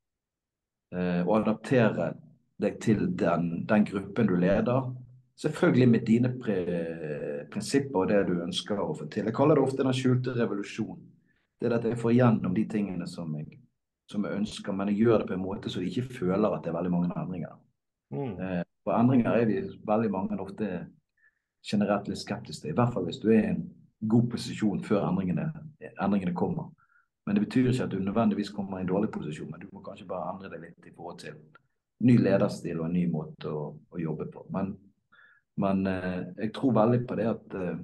eh, og adaptere deg til den, den gruppen du leder. Selvfølgelig med dine pre, prinsipper og det du ønsker å få til. Jeg kaller det ofte den skjulte revolusjonen. Det er at jeg får igjennom de tingene som jeg som jeg ønsker, men jeg gjør det på en måte så de ikke føler at det er veldig mange endringer. Mm. Eh, for endringer er vi veldig mange ofte generelt litt skeptiske, i hvert fall hvis du er i en god posisjon før endringene, endringene kommer. Men det betyr ikke at du nødvendigvis kommer i en dårlig posisjon, men du må kanskje bare endre deg litt i forhold til ny lederstil og en ny måte å, å jobbe på. Men, men eh, jeg tror veldig på det at eh,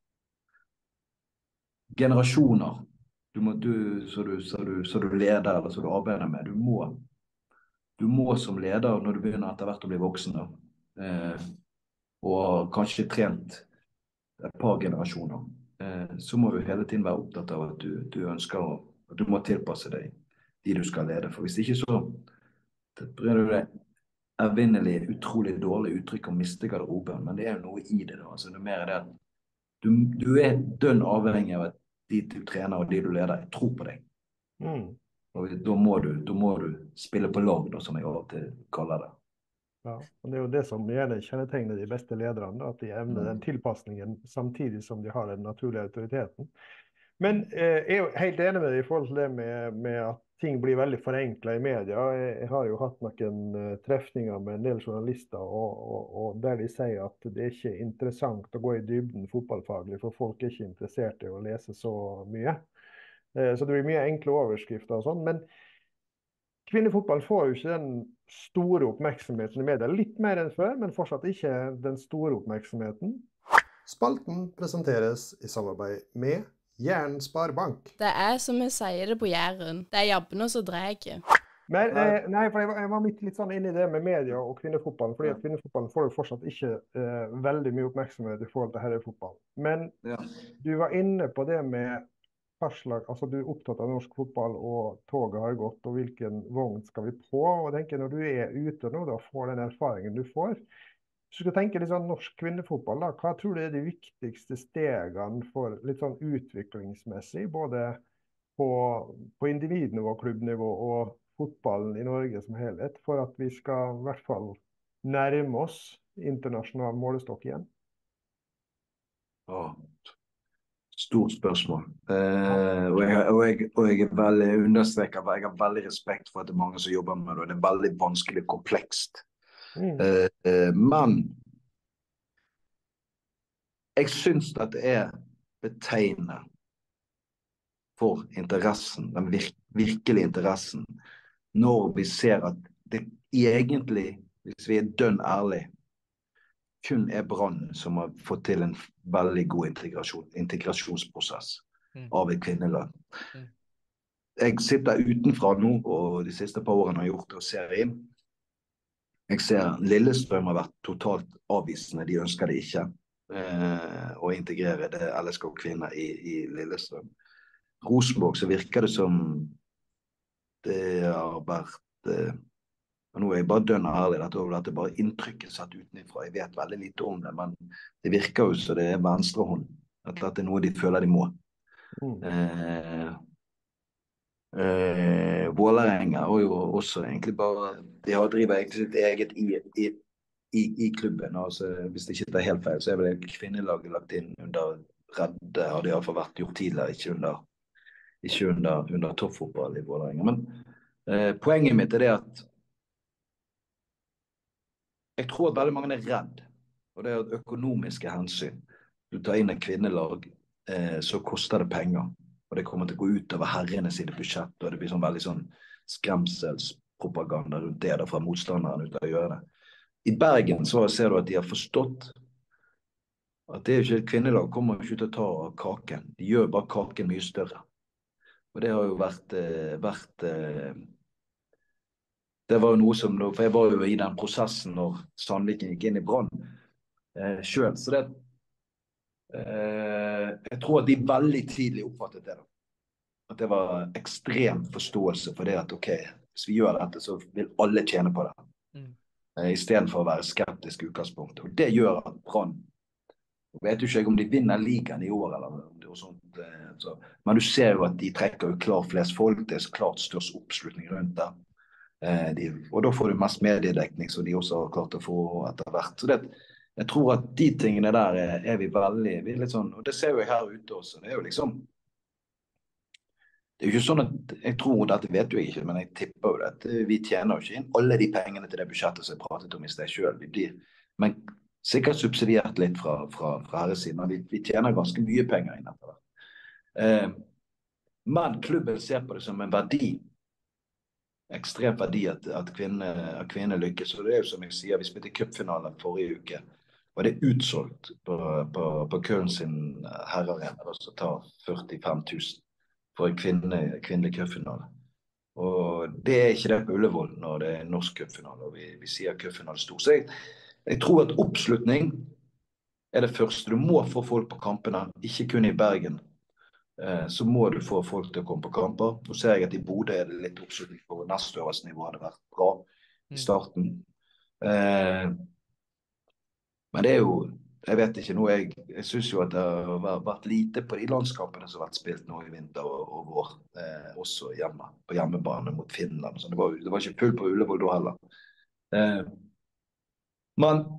generasjoner Du må, du, så, du, så, du, så du leder, eller så du arbeider med, du må, du må som leder, når du begynner etter hvert å bli voksen, eh, og kanskje trent et par generasjoner, eh, så må du hele tiden være opptatt av at du, du ønsker å, at du må tilpasse deg de du skal lede. For hvis ikke så blir du det ervinnelig, utrolig dårlig uttrykk og mister garderoben, men det er jo noe i det da. Altså, det er mer det at du, du er dønn avhengig av at de du trener og de du leder, jeg tror på deg. Mm. Og da må, du, da må du spille på lag, da, som jeg alltid kaller det. Ja, og det er jo det som gjerne kjennetegner de beste lederne, da, at de evner mm. den tilpasningen samtidig som de har den naturlige autoriteten. Men eh, jeg er jo helt enig med deg i forhold til det med, med at ting blir veldig forenklet i media. Jeg, jeg har jo hatt noen uh, trefninger med en del journalister, og, og, og der de sier at det ikke er interessant å gå i dybden fotballfaglig, for folk er ikke interessert i å lese så mye. Uh, så det blir mye enkle overskrifter og sånn. Men kvinnefotball får jo ikke den store oppmerksomheten i media. Litt mer enn før, men fortsatt ikke den store oppmerksomheten. Spalten presenteres i samarbeid med Jæren Sparebank. Det er som vi sier det på Jæren. Det er jabbene som dreier. Men, eh, nei, for jeg var, jeg var midt litt sånn inne i det med media og kvinnefotballen, fordi at kvinnefotballen får jo fortsatt ikke eh, veldig mye oppmerksomhet i forhold til herrefotball. Men Ja. du var inne på det med hva slags, altså du er opptatt av norsk fotball, og toget har gått, og hvilken vogn skal vi på? Og jeg tenker, når du er ute nå, da får den erfaringen du får. Hvis du skal tenke litt sånn norsk kvinnefotball, da, hva tror du er de viktigste stegene for litt sånn utviklingsmessig, både på, på individnivå, klubbnivå og fotballen i Norge som helhet, for at vi skal i hvert fall nærme oss internasjonal målestokk igjen? Åh, stort spørsmål. Eh, og, jeg, og, jeg, og jeg er veldig understreker, jeg har veldig respekt for at det er mange som jobber med det, og det er veldig vanskelig og komplekst. Mm. Eh, eh, men jeg synes at det er betegnende for interessen, den vir virkelige interessen, når vi ser at det egentlig, hvis vi er dønn ærlig, kun er Brann som har fått til en veldig god integrasjon, integrasjonsprosess mm. av et kvinnelag. Mm. Jeg sitter utenfra nå, og de siste par årene har gjort det og ser inn. Jeg ser Lillestrøm har vært totalt avvisende, de ønsker det ikke eh, å integrere det L S K-kvinner i, i Lillestrøm. Rosenborg så virker det som det har vært, eh, og nå er jeg bare dønn ærlig, dette, dette er bare inntrykket satt utenifra, jeg vet veldig lite om det, men det virker jo så det er venstrehånd, at dette er noe de føler de må. Mm. Eh, Eh, Vålerenga og jo også egentlig bare de har drivet egentlig sitt eget i, i, i, i klubben, altså hvis det ikke er helt feil så er vel kvinnelaget lagt inn under Redde, har det i hvert fall vært gjort tidligere, ikke under, ikke under, under toppfotball i Vålerenga, men eh, poenget mitt er det at jeg tror at veldig mange er redd, og det er et økonomiske hensyn. Du tar inn en kvinnelag, eh, så koster det penger. Og det kommer til å gå ut over herrene sine budsjett, og det blir sånn veldig sånn skremselspropaganda rundt det da, fra motstanderen ut av å gjøre det. I Bergen så ser du at de har forstått at det er ikke et kvinnelag kommer ikke til å ta kaken. De gjør bare kaken mye større. Og det har jo vært, eh, vært eh, det var jo noe som, for jeg var jo i den prosessen når Sandviken gikk inn i Brann eh, selv, så det Uh, jeg tror at de veldig tidlig oppfattet det da. At det var ekstrem forståelse for det at ok, hvis vi gjør dette så vil alle tjene på det. Mm. Uh, I stedet for å være skeptisk utgangspunkt. Og det gjør at Brann, jeg vet jo ikke om de vinner ligaen i år eller noe sånt, uh, så. Men du ser jo at de trekker jo klart flest folk, det er klart størst oppslutning rundt det. Uh, de, og da får du mest mediedekning som de også har klart å få etter hvert. Så det jeg tror at de tingene der er, er vi veldig, vi er litt sånn, og det ser jo jeg her ute også, det er jo liksom, det er jo ikke sånn at, jeg tror, dette vet jo jeg ikke, men jeg tipper jo det, at vi tjener jo ikke inn alle de pengene til det budsjettet som jeg pratet om i sted selv, vi blir, men sikkert subsidiert litt fra, fra, fra herresiden, men vi, vi tjener ganske mye penger inn etter det. Eh, men klubben ser på det som en verdi, ekstremt verdi at, at kvinner kvinne lykkes, og det er jo som jeg sier, vi spilte cupfinalen forrige uke, og det er utsolgt på, på, på Köln sin herrearena, som tar førtifem tusen for en kvinne, kvinnelig cupfinale. Og det er ikke det på Ullevål når det er norsk cupfinale, og vi, vi sier cupfinale stor. Så jeg, jeg tror at oppslutning er det første. Du må få folk på kampene, ikke kun i Bergen. Eh, så må du få folk til å komme på kamper. Nå ser jeg at i Bodø er det litt oppslutning på neste øverste nivå, hadde vært bra i starten. Eh, Men det er jo, jeg vet ikke nå, jeg, jeg synes jo at det har vært lite på de landskapene som har vært spilt nå i vinter og, og vår, eh, også hjemme, på hjemmebane mot Finland. Så det var, det var ikke pull på Ullevål da heller. Eh, men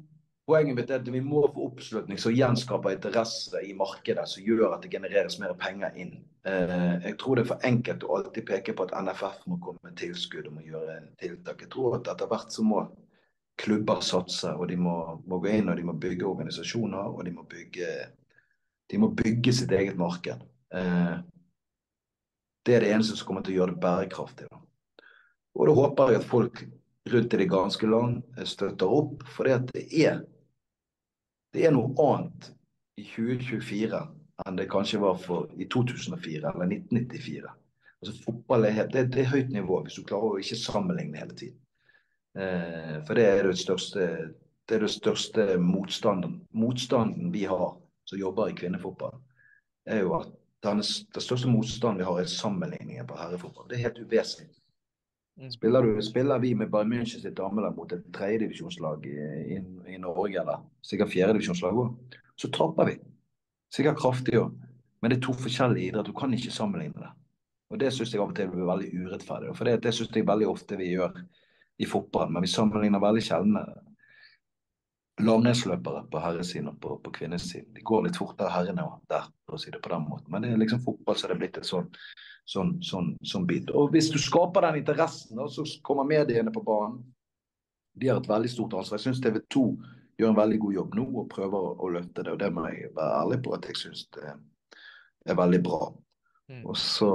poenget mitt er at vi må få oppslutning som gjenskaper interesse i markedet, som gjør at det genereres mer penger inn. Eh, jeg tror det er for enkelt å alltid peke på at N F F må komme med tilskudd og må gjøre tiltak. Jeg tror at etter hvert så må klubber satse, og de må, må gå inn, og de må bygge organisasjoner, og de må bygge, de må bygge sitt eget marked. Eh, det er det eneste som kommer til å gjøre det bærekraftig. Da. Og da håper jeg at folk rundt i det ganske land støtter opp, for det, det, er, det er noe annet i tjue tjuefire enn det kanskje var for i to tusen og fire eller nitten nittifire. Altså, fotball er, det, det er høyt nivå hvis du klarer å ikke sammenligne hele tiden. Eh, for det er det største, det er det største motstanden, motstanden vi har som jobber i kvinnefotball, er jo at den, den største motstanden vi har er sammenligningen på herrefotball. Det er helt uvesentlig. Spiller, du, spiller vi med Bayern München sitt damelag mot et tredje divisjonslag i, i, i Norge, eller sikkert fjerde divisjonslag også, så taper vi. Sikkert kraftig også. Men det er to forskjellige idretter, du kan ikke sammenligne det. Og det synes jeg av og til blir veldig urettferdig, for det, det synes jeg veldig ofte vi gjør i fotball, men vi sammenligner veldig sjelden langrennsløpere på herresiden og på, på kvinnesiden. De går litt fortere herrene og der, for å si det på den måten. Men det er liksom fotball, så det er blitt et sånn, sånn, sånn, sånn bit. Og hvis du skaper den interessen, så kommer mediene på banen. De har et veldig stort ansvar. Jeg synes T V to gjør en veldig god jobb nå og prøver å løfte det, og det må jeg være ærlig på at jeg synes det er veldig bra. Mm. Og så,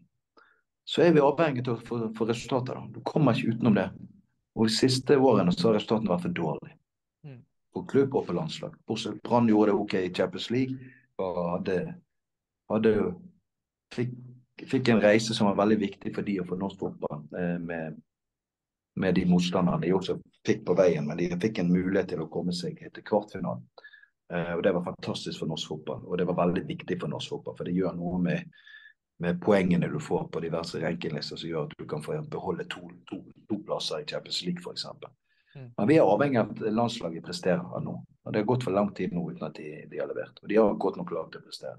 så er vi avhengig til å få, få resultater. Da. Du kommer ikke utenom det. Og de siste årene så har resultatene vært for dårlige. Mm. På klubb og på landslag. Brann gjorde det ok i Champions League, og hadde, hadde fikk, fikk en reise som var veldig viktig for de og for norsk fotball, eh, med, med de motstanderne de også fikk på veien, men de fikk en mulighet til å komme seg til kvartfinalen. Eh, og det var fantastisk for norsk fotball, og det var veldig viktig for norsk fotball, for det gjør noe med, med poengene du får på diverse rankinglister som gjør at du kan få beholde to, to, to plasser i Champions League for eksempel. Mm. Men vi er avhengig av at landslaget presterer nå, og det har gått for lang tid nå uten at de, de har levert, og de har gått nok lag til å prestere.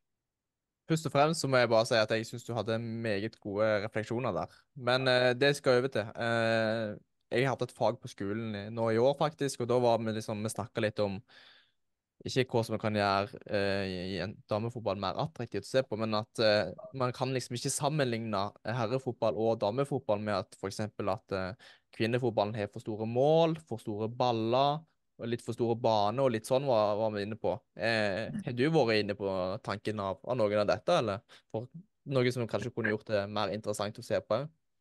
Først og fremst så må jeg bare si at jeg synes du hadde meget gode refleksjoner der, men uh, det skal jeg over til. Uh, jeg har hatt et fag på skolen nå i år faktisk, og da var vi liksom, vi snakket litt om ikke hva som kan gjøre uh, i en damefotball mer attraktivt å se på, men at uh, man kan liksom ikke sammenligne herrefotball og damefotball med at for eksempel at uh, kvinnefotballen har for store mål, for store baller, og litt for store baner, og litt sånn var, var vi inne på. Eh, har du vært inne på tanken av, av noen av dette, eller for noe som kanskje kunne gjort det mer interessant å se på?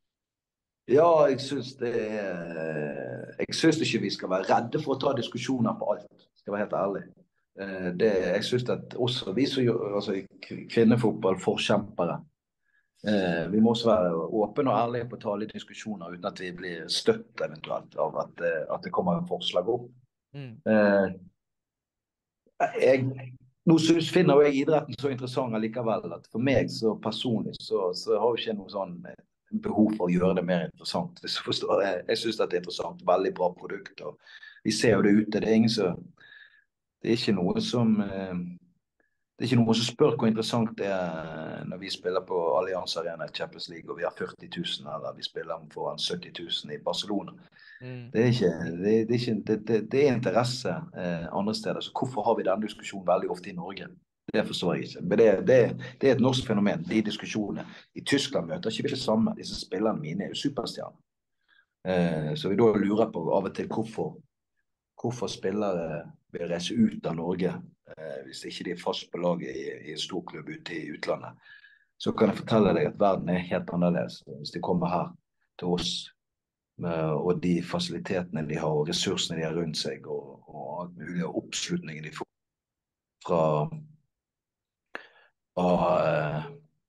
Ja, jeg synes det er, jeg synes ikke vi skal være redde for å ta diskusjoner på alt, skal være helt ærlig. Eh, det, jeg synes at også vi som gjør, altså kvinnefotball, forkjempere, eh, vi må også være åpne og ærlige på å ta litt diskusjoner uten at vi blir støtt eventuelt av at, at det kommer en forslag opp. Mm. Eh, jeg, nå synes, finner jeg idretten så interessant likevel at for meg så personlig så, så har jeg ikke noe sånn behov for å gjøre det mer interessant, hvis du forstår. Jeg, jeg synes at det er interessant, veldig bra produkt, og vi ser jo det ute, det er ingen så, det er ikke noe som eh, det er ikke noen som spør hvor interessant det er når vi spiller på Allianz Arena i Champions League, og vi har førti tusen, eller vi spiller foran sytti tusen i Barcelona. Mm. Det er ikke, det, det er, ikke det, det, det er interesse eh, andre steder, så hvorfor har vi denne diskusjonen veldig ofte i Norge? Det forstår jeg ikke. Men det, det, det er et norsk fenomen, de diskusjonene. I Tyskland møter ikke vi det samme, disse spillerne mine er jo superstjerner. Eh, så vi da lurer på av og til hvorfor, hvorfor spillere vil reise ut av Norge, eh, hvis ikke de er fast på laget i, i en stor klubb ute i utlandet. Så kan jeg fortelle deg at verden er helt annerledes hvis de kommer her til oss, og de fasilitetene de har, og ressursene de har rundt seg, og, og alt mulig, og oppslutningen de får fra, fra,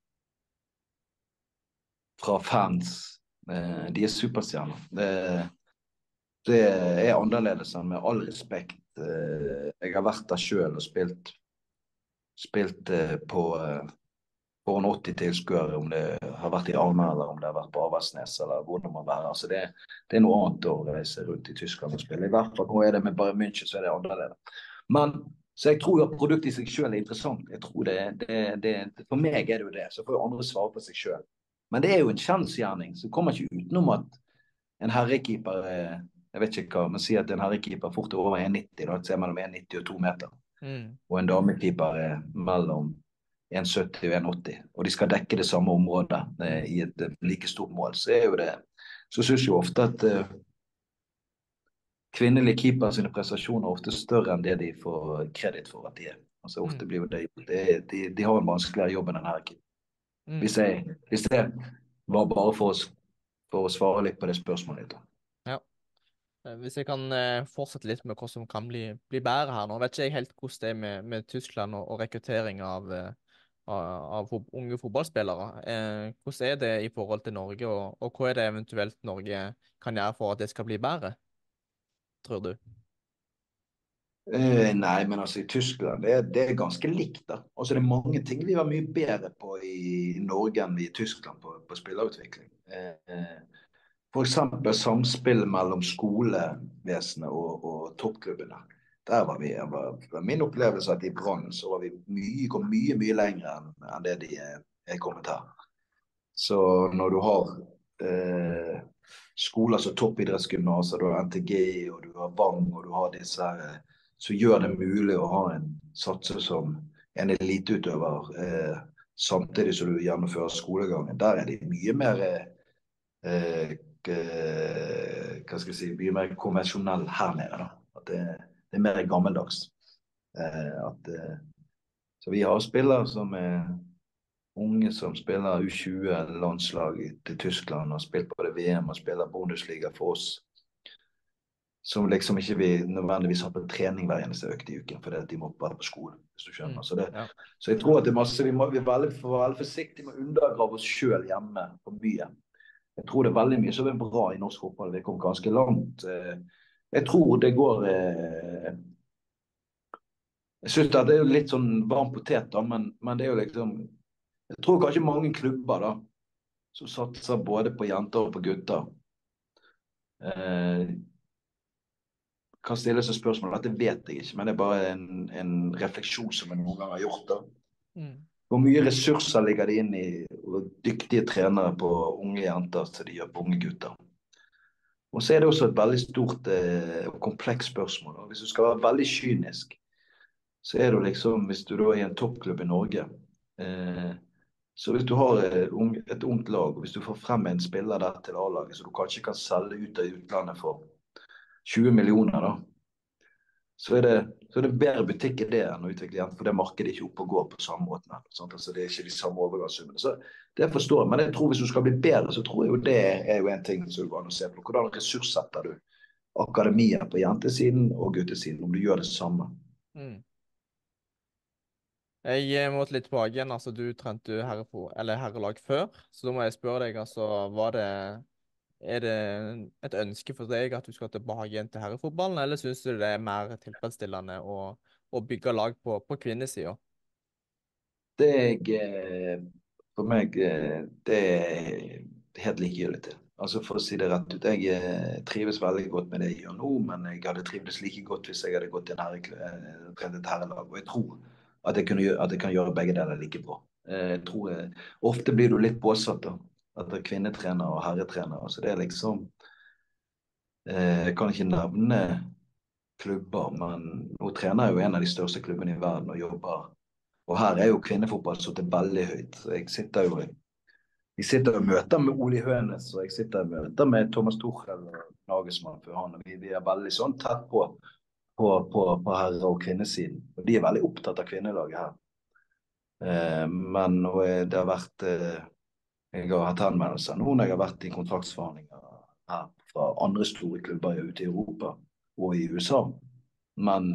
fra fans. De er superstjerner. Det, det er annerledes enn med all respekt. Jeg har vært der selv og spilt, spilt på foran åtti tilskuere, om det har vært i Arne, eller om det har vært på Aversnes, eller hvor det må være. Altså det, det er noe annet å reise rundt i Tyskland og spille. I hvert fall nå er det med Bayern München, så er det annerledes. Men, så jeg tror at produktet i seg selv er interessant. Jeg tror det, det, det, for meg er det jo det, så får jo andre svare på seg selv. Men det er jo en kjensgjerning, så kommer ikke utenom at en herrekeeper er, jeg vet ikke hva, men si at en herrekeeper fort er over en nitti, da ser mellom en nitti og to meter. Mm. Og en damekeeper er mellom en sytti og en åtti, og de skal dekke det samme området eh, i et eh, like stort mål, så er jo det, så synes jo ofte at eh, kvinnelige keeper sine prestasjoner er ofte større enn det de får kreditt for at de er. Altså ofte blir jo det, det de, de har en vanskeligere jobb enn en herrekeeper. Mm. Hvis, jeg, hvis det var bare for, oss, for å svare litt på det spørsmålet. Da. Ja. Eh, Hvis jeg kan eh, fortsette litt med hva som kan bli, bli bedre her nå, vet ikke jeg helt hvordan det er med, med Tyskland og, og rekruttering av, eh, av, av fo- unge fotballspillere. Eh, hvordan er det i forhold til Norge, og, og hva er det eventuelt Norge kan gjøre for at det skal bli bedre, tror du? Eh, nei, men altså i Tyskland, det, er- det er ganske likt da. Altså det er mange ting vi var mye bedre på i Norge enn vi i Tyskland på, på spillerutvikling. Eh, eh, For eksempel samspill mellom skolevesenet og, og toppklubbene. Der var vi, var, var min opplevelse at i Brann så var vi mye, kom mye, mye lenger enn, enn det de er, er kommet her. Så når du har eh, skoler som toppidrettsgymnaser, du har N T G, og du har Vang, og du har disse her, eh, så gjør det mulig å ha en satse som en eliteutøver, eh, samtidig som du gjennomfører skolegangen. Der er de mye mer eh, eh, hva skal jeg si, mye mer konvensjonell her nede. Da. At det, det er mer gammeldags. Eh, at, eh, så vi har spillere som er unge som spiller U tjue-landslaget til Tyskland og spilt på det V M og spiller Bundesliga for oss. Som liksom ikke vi nødvendigvis har på trening hver eneste økt i uken, fordi de må være på skolen, hvis du skjønner. Mm, Så, det, ja. så jeg tror at det er masse, vi må vi er veldig, for veldig forsiktige med å undergrave oss selv hjemme for mye. Jeg tror det er veldig mye som er bra i norsk fotball. Vi kom ganske langt. Jeg tror det går eh, Jeg synes at det er jo litt sånn varm potet, da, men, men det er jo liksom Jeg tror kanskje mange klubber da som satser både på jenter og på gutter eh, kan stille seg spørsmål. Dette vet jeg ikke, men det er bare en, en refleksjon som jeg noen gang har gjort. da. Mm. Hvor mye ressurser ligger de inn i og dyktige trenere på unge jenter som de gjør på unge gutter? Og så er det også et veldig stort eh, og komplekst spørsmål. Da. Hvis du skal være veldig kynisk, så er det liksom, hvis du da er i en toppklubb i Norge, eh, så hvis du har et, ung, et ungt lag, og hvis du får frem en spiller der til A-laget, så du kanskje kan selge ut av utlandet for tjue millioner da, så er det, så er det bedre butikk i det enn å utvikle jenter, for det markedet er ikke oppe og går på samme måte. Sant? Altså, det er ikke de samme overgangssummene. Så det forstår jeg, men jeg tror hvis du skal bli bedre, så tror jeg jo det er jo en ting som du går an å se på. Hvordan ressurssetter du akademier på jentesiden og guttesiden, om du gjør det samme? Mm. Jeg eh, måtte litt tilbake igjen, altså du trente jo herre, eller herrelag før, så da må jeg spørre deg, altså, var det, er det et ønske for deg at du skal tilbake igjen til herrefotballen, eller synes du det er mer tilfredsstillende å, å bygge lag på, på kvinnesiden? Det er, for meg, det er helt likegyldig til. Altså for å si det rett ut, jeg trives veldig godt med det jeg gjør nå, men jeg hadde trivdes like godt hvis jeg hadde gått til en herre, trent et herrelag, og jeg tror at jeg, kunne, at jeg kan gjøre begge deler like bra. Jeg tror jeg, ofte blir du litt påsatt da, at det er kvinnetrener og herretrener, så det er liksom, jeg kan ikke nevne klubber, men nå trener jeg jo en av de største klubbene i verden og jobber. Og her er jo kvinnefotball så det er veldig høyt. Så jeg sitter jo jeg sitter og møter med Oli Hønes, og jeg sitter og møter med Thomas Tuchel og Nagelsmann for han. Og vi, vi er veldig sånn tett på, på, på, på herre- og kvinnesiden. Og de er veldig opptatt av kvinnelaget her. Eh, men og det har vært eh, jeg har hatt henvendelser nå når jeg har vært i kontraktsforhandlinger her fra andre store klubber ute i Europa og i U S A. Men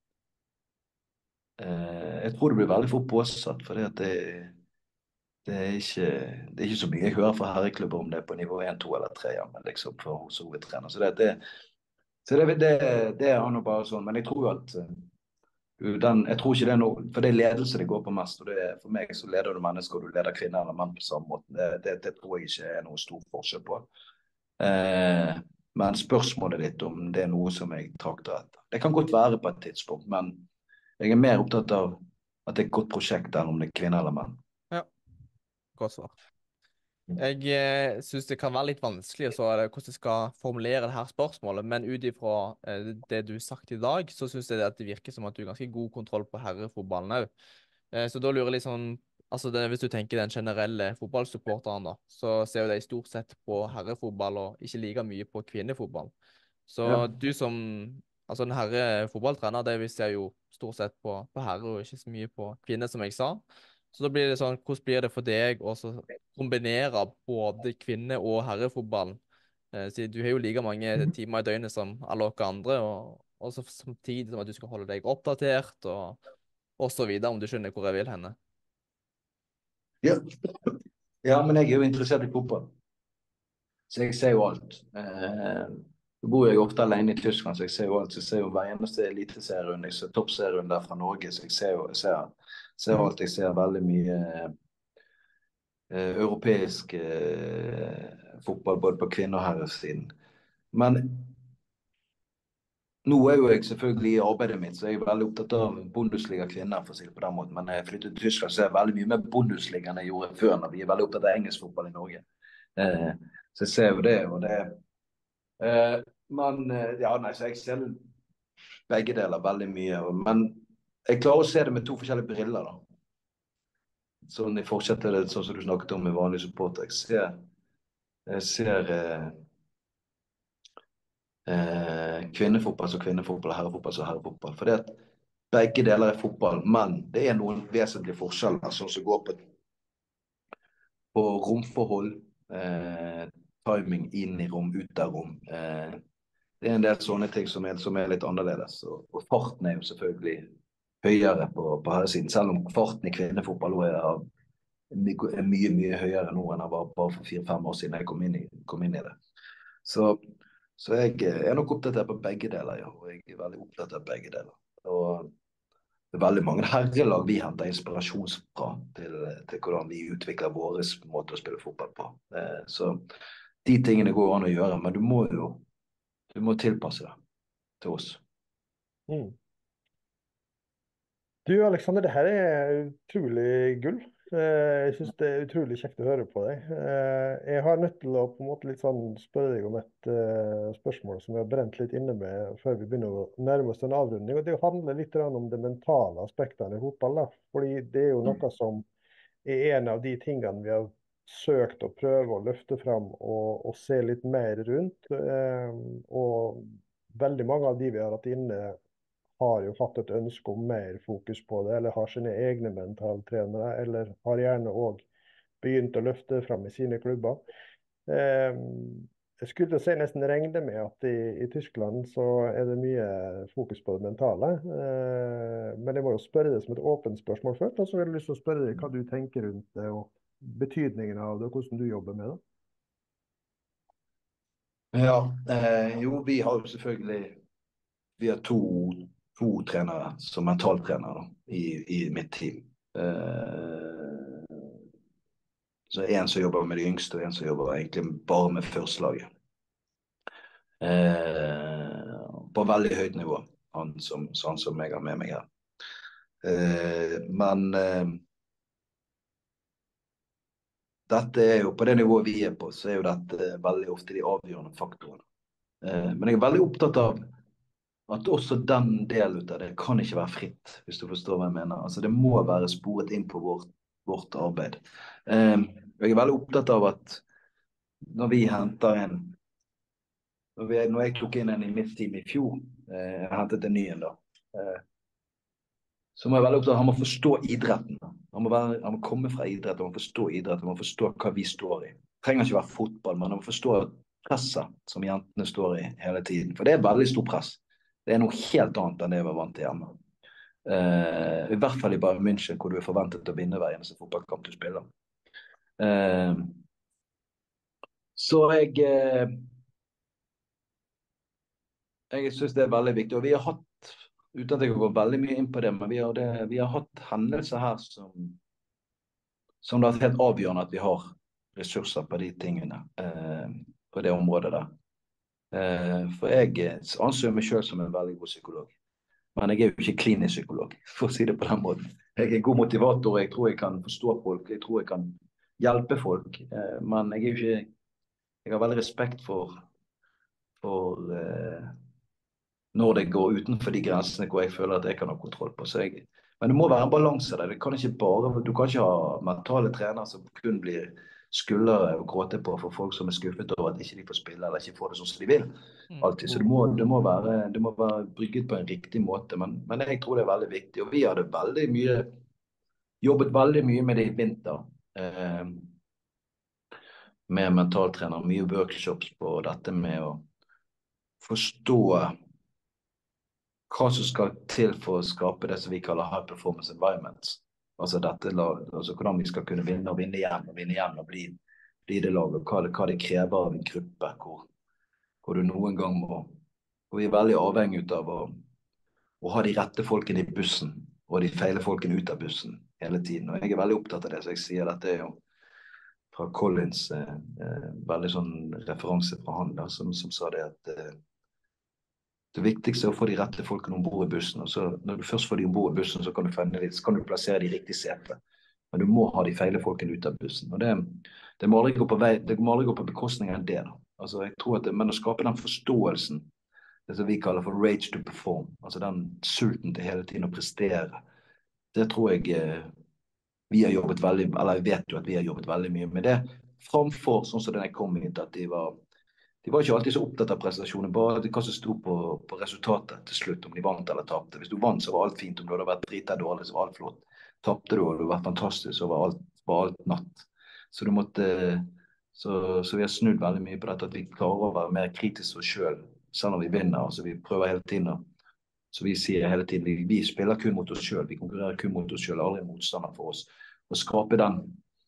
jeg tror det blir veldig fort påsatt, for det, det, er ikke, det er ikke så mye jeg hører fra herreklubber om det på nivå en, to eller tre, men liksom for hos hovedtrener. Så det, det, så det, det, det er han jo bare sånn, men jeg tror at den, jeg tror ikke det er noe, for det er ledelse det går på mest, og det er, for meg så leder du mennesker, og du leder kvinner eller menn på samme måte. Det, det, det tror jeg ikke er noe stor forskjell på. Eh, men spørsmålet ditt om det er noe som jeg trakter etter. Det kan godt være på et tidspunkt, men jeg er mer opptatt av at det er et godt prosjekt enn om det er kvinne eller menn. Ja, godt svar. Jeg eh, synes det kan være litt vanskelig så er det, hvordan jeg skal formulere det her spørsmålet, men ut ifra eh, det du har sagt i dag, så synes jeg det at det virker som at du har ganske god kontroll på herrefotballen også. Eh, så da lurer jeg litt sånn, altså det, hvis du tenker den generelle fotballsupporteren da, så ser jo de stort sett på herrefotball og ikke like mye på kvinnefotball. Så Ja. du som, altså den herrefotballtrener, det vi ser jo stort sett på, på herre og ikke så mye på kvinner, som jeg sa. Så da blir det sånn, hvordan blir det for deg å så kombinere både kvinne- og herrefotballen? Eh, siden du har jo like mange timer i døgnet som alle dere andre, og, og så samtidig som at du skal holde deg oppdatert, og, og så videre, om du skjønner hvor jeg vil henne. Ja. Ja, men jeg er jo interessert i fotball. Så jeg ser jo alt. Eh, nå bor jeg ofte alene i Tyskland, så jeg ser jo alt. Så jeg ser jo hver eneste eliteserierunde, jeg ser toppserierunde der fra Norge, så jeg ser jo jeg ser, ser alt. Jeg ser veldig mye eh, europeisk eh, fotball, både på kvinne- og herresiden. Men nå er jo jeg selvfølgelig i arbeidet mitt, så jeg er veldig opptatt av Bundesliga kvinner, for å si det på den måten. Men når jeg flyttet til Tyskland, så er jeg veldig mye mer Bundesliga enn jeg gjorde før, når vi er veldig opptatt av engelsk fotball i Norge. Eh, så jeg ser jo det, og det eh, Men eh, ja, nei, så jeg ser begge deler veldig mye. Men jeg klarer å se det med to forskjellige briller, da. Sånn i fortsetter det, sånn som du snakket om med vanlig supporter. Jeg ser, jeg ser eh, eh, kvinnefotball som kvinnefotball og herrefotball som herrefotball. For det at begge deler er fotball, men det er noen vesentlige forskjeller, sånn som går på, på romforhold, eh, timing inn i rom, ut av rom. Eh, det er en del sånne ting som er, som er litt annerledes. Og, og farten er jo selvfølgelig høyere på, på herresiden, selv om farten i kvinnefotball er, er mye, mye høyere nå enn den var bare for fire-fem år siden jeg kom inn i, kom inn i det. Så, så jeg er nok opptatt på begge deler, ja. Og jeg er veldig opptatt av begge deler. Og det er veldig mange herrelag vi henter inspirasjon fra til, til hvordan vi utvikler vår måte å spille fotball på. Eh, så de tingene går an å gjøre, men du må jo du må tilpasse det til oss. Mm. Du, Alexander, det her er utrolig gull. Eh, Jeg synes det er utrolig kjekt å høre på deg. Eh, Jeg har nødt til å på en måte litt sånn spørre deg om et eh, spørsmål som jeg har brent litt inne med før vi begynner å nærme oss en avrunding. Og det handler litt grann om det mentale aspektene i fotball, da. Fordi det er jo noe som er en av de tingene vi har søkt å prøve å løfte fram og, og se litt mer rundt. Eh, og veldig mange av de vi har hatt inne, har jo hatt et ønske om mer fokus på det, eller har sine egne mentaltrenere, eller har gjerne òg begynt å løfte fram i sine klubber. Eh, jeg skulle si nesten regne med at i, i Tyskland så er det mye fokus på det mentale. Eh, men jeg må jo spørre deg som et åpent spørsmål først, og så har jeg lyst til å spørre deg hva du tenker rundt det, og betydningen av det, og hvordan du jobber med det. Ja, eh, jo, vi har jo selvfølgelig vi har to, to trenere som mentaltrenere i, i mitt team. Eh, så en som jobber med de yngste, og en som jobber egentlig bare med førstelaget. Eh, på veldig høyt nivå, han som, han som jeg har med meg her. Eh, men eh, dette er jo, på det nivået vi er på, så er jo dette veldig ofte de avgjørende faktorene. Eh, men jeg er veldig opptatt av at også den delen av det kan ikke være fritt, hvis du forstår hva jeg mener. Altså det må være sporet inn på vårt, vårt arbeid. Eh, jeg er veldig opptatt av at når vi henter en, når, vi, når jeg tok inn en i mitt team i fjor, eh, jeg hentet en ny en da, eh, så må jeg veldig opptatt av at han må forstå idretten. Han må, være, han må komme fra idrett, han må forstå idrett, han må forstå hva vi står i. Det trenger ikke være fotball, men han må forstå presset som jentene står i hele tiden. For det er veldig stor press. Det er noe helt annet enn det jeg var vant til hjemme. Uh, I hvert fall i Bayern München, hvor du er forventet å vinne hver eneste fotballkamp du spiller. Uh, så jeg uh, jeg synes det er veldig viktig. Og vi har hatt, uten at jeg går veldig mye inn på det, men vi har, det, vi har hatt hendelser her som, som det har vært helt avgjørende at vi har ressurser på de tingene, uh, på det området der. Uh, for jeg anser meg selv som en veldig god psykolog. Men jeg er jo ikke klinisk psykolog, for å si det på den måten. Jeg er en god motivator, jeg tror jeg kan forstå folk, jeg tror jeg kan hjelpe folk. Eh, men jeg er jo ikke, jeg har veldig respekt for, for eh, når det går utenfor de grensene hvor jeg føler at jeg kan ha kontroll på. Så jeg, men det må være en balanse der. Det kan ikke bare, du kan ikke ha mentale trenere som kun blir skuldre og gråte på for folk som er skuffet over at ikke de får spille eller ikke får det sånn som de vil. Alltid. Så det må, det må, være, det må være brygget på en riktig måte. Men, men jeg tror det er veldig viktig. Og vi hadde veldig mye, jobbet veldig mye med det i vinter. Eh, med mentaltrener, mye workshops på dette med å forstå hva som skal til for å skape det som vi kaller high performance environments. Altså, dette, altså hvordan vi skal kunne vinne og vinne igjen og vinne igjen og bli, bli det laget, hva, hva det krever av en gruppe, hvor, hvor du noen gang må, og vi er veldig avhengig av å, å ha de rette folkene i bussen, og de feile folkene ut av bussen hele tiden. Og jeg er veldig opptatt av det, så jeg sier dette er jo fra Collins, eh, eh, veldig sånn referanse fra han da, som, som sa det at eh, det viktigste er å få de rette folkene ombord i bussen, og så når du først får de ombord i bussen, så kan du, finne, så kan du plassere de i riktig sete. Men du må ha de feile folkene ut av bussen. Og det, det må aldri gå på vei, det må aldri gå på bekostning av det da. Altså, jeg tror at det, men å skape den forståelsen, det som vi kaller for rage to perform, altså den sulten til hele tiden å prestere, det tror jeg eh, vi har jobbet veldig, eller jeg vet jo at vi har jobbet veldig mye med det, framfor sånn som den jeg kom hit, at de var De var ikke alltid så opptatt av prestasjoner, bare hva som sto på, på resultatet til slutt, om de vant eller tapte. Hvis du vant, så var alt fint. Om du hadde vært drita dårlig, så var alt flott. Tapte du, og du hadde vært fantastisk, så var alt, var alt natt. Så, du måtte, så, så vi har snudd veldig mye på dette, at vi klarer å være mer kritiske for oss selv, selv når vi vinner. Altså, vi prøver hele tiden, så vi sier hele tiden, vi, vi spiller kun mot oss selv, vi konkurrerer kun mot oss selv, aldri motstander for oss. Å skape den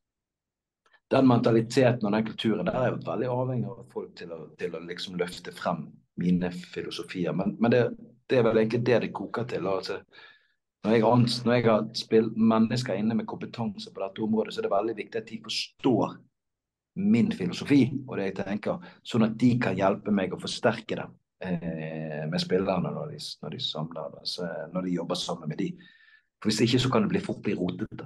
Den mentaliteten og den kulturen, der er jo veldig avhengig av folk til å, til å liksom løfte frem mine filosofier. Men, men det, det er vel egentlig det det koker til. Altså, når, jeg, når jeg har spilt mennesker inne med kompetanse på dette området, så er det veldig viktig at de forstår min filosofi og det jeg tenker, sånn at de kan hjelpe meg å forsterke det eh, med spillerne når de, når de samler, altså, når de jobber sammen med de. For hvis ikke så kan det bli fort bli rotete.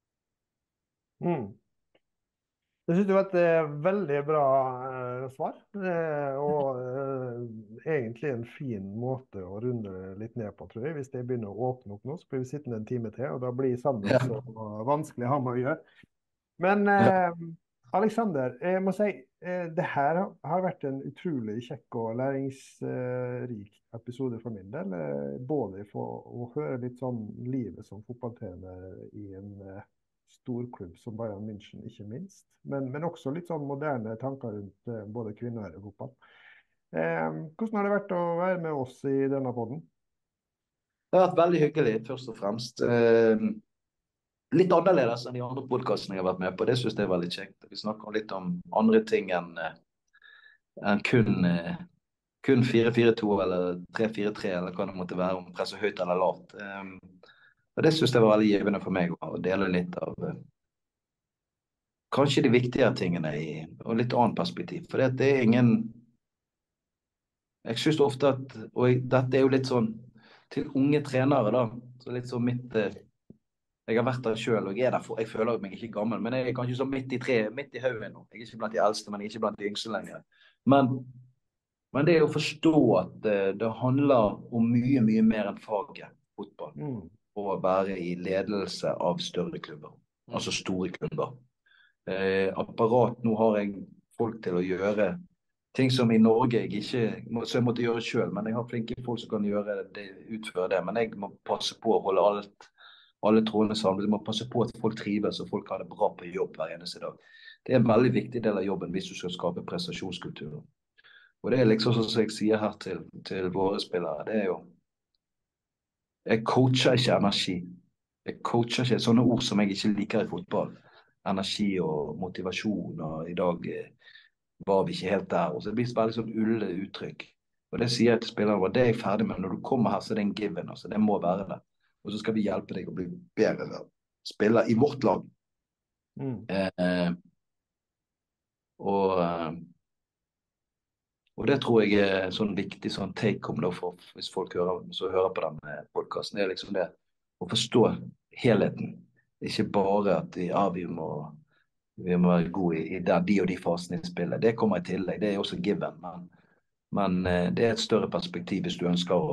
Mm. Jeg synes det var et eh, veldig bra eh, svar, eh, og eh, egentlig en fin måte å runde litt ned på, tror jeg. Hvis det begynner å åpne opp nå, så blir vi sittende en time til, og da blir sammen Ja. så vanskelig å ha med å gjøre. Men eh, Alexander, jeg må si, eh, det her har vært en utrolig kjekk og læringsrik episode for min del, eh, både for å høre litt sånn livet som fotballtrener i en eh, storklubb som Bayern München, ikke minst. Men, men også litt sånn moderne tanker rundt eh, både kvinner og fotball. Eh, hvordan har det vært å være med oss i denne podden? Det har vært veldig hyggelig, først og fremst. Eh, litt annerledes enn de andre podcastene jeg har vært med på. Det synes jeg er veldig kjekt. Vi snakker litt om andre ting enn, enn kun, eh, kun fire fire to eller tre fire tre, eller hva det måtte være, om presse høyt eller lavt. Eh, Og det synes jeg var veldig givende for meg å dele litt av uh, kanskje de viktigere tingene i, og litt annet perspektiv. For det, det er ingen, jeg synes ofte at, og jeg, dette er jo litt sånn, til unge trenere da, så litt sånn midt, uh, jeg har vært der selv, og jeg er der for, jeg føler meg ikke gammel, men jeg er kanskje sånn midt i tre, midt i høyen nå. Jeg er ikke blant de eldste, men jeg er ikke blant de yngste lenger. Men, men det er å forstå at uh, det handler om mye, mye mer enn faget fotball. Mm. Å være i ledelse av større klubber, altså store klubber. Eh, apparat, nå har jeg folk til å gjøre ting som i Norge jeg ikke, så jeg måtte gjøre selv, men jeg har flinke folk som kan gjøre det, utføre det, men jeg må passe på å holde alt, alle trådene sammen, jeg må passe på at folk trives og folk har det bra på jobb hver eneste dag. Det er en veldig viktig del av jobben hvis du skal skape prestasjonskultur. Og det er liksom sånn som jeg sier her til, til våre spillere, det er jo jeg coacher ikke energi. Jeg coacher ikke sånne ord som jeg ikke liker i fotball. Energi og motivasjon, og i dag var vi ikke helt der. Og så det blir veldig sånn ulle uttrykk. Og det sier jeg til spillere, og det er jeg ferdig med. Når du kommer her, så er det en given. Altså. Det må være det. Og så skal vi hjelpe deg å bli bedre spiller i vårt lag. Mm. Eh, og... Eh, Og det tror jeg er sånn viktig sånn take-home da, for hvis folk hører, så hører på den podcasten. Det er liksom det å forstå helheten. Ikke bare at ja, vi må, vi må være gode i, i der, de og de fasene i spillet. Det kommer i tillegg, det er også given. Men, men eh, det er et større perspektiv hvis du ønsker å,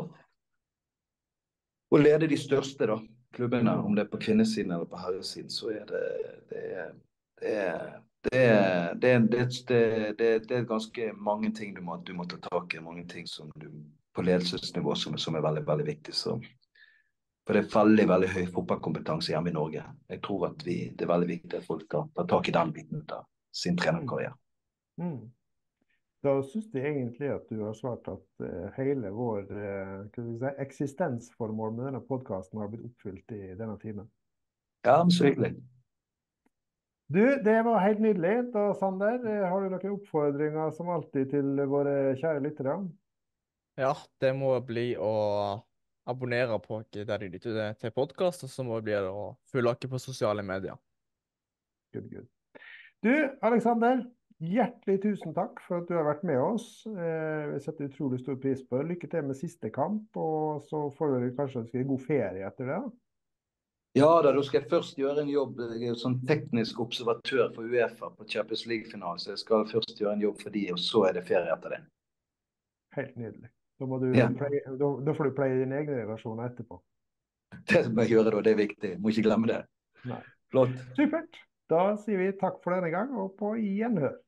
å lede de største da, klubbene, om det er på kvinnesiden eller på herresiden, så er det det er, det er, det er, det er, det er, det er, det er ganske mange ting du må, du må ta tak i, mange ting som du, på ledelsesnivå som, som er veldig, veldig viktig. Så, for det er veldig, veldig høy fotballkompetanse hjemme i Norge. Jeg tror at vi, det er veldig viktig at folk tar, tar tak i den biten av sin trenerkarriere. Mm. Da synes jeg egentlig at du har svart at uh, hele vår uh, hva skal vi si, eksistensformål med denne podcasten har blitt oppfylt i denne timen. Ja, men så hyggelig. Du, det var helt nydelig. Da, Sander, uh, har du noen oppfordringer som alltid til våre kjære lyttere? Ja, det må bli å abonnere på oss der de lytter til- til podcast, og så må det bli å følge oss på sosiale medier. Good, good. Du, Alexander, hjertelig tusen takk for at du har vært med oss. Eh, vi setter utrolig stor pris på det. Lykke til med siste kamp, og så får du kanskje en god ferie etter det. Ja, da, da skal jeg først gjøre en jobb. Jeg er jo sånn teknisk observatør for UEFA på Champions League-finalen, så jeg skal først gjøre en jobb for de, og så er det ferie etter det. Helt nydelig. Da, må du Ja. play, da, da får du pleie dine egne relasjoner etterpå. Det må jeg gjøre da, det er viktig. Må ikke glemme det. Nei. Flott. Supert. Da sier vi takk for denne gang, og på gjenhør.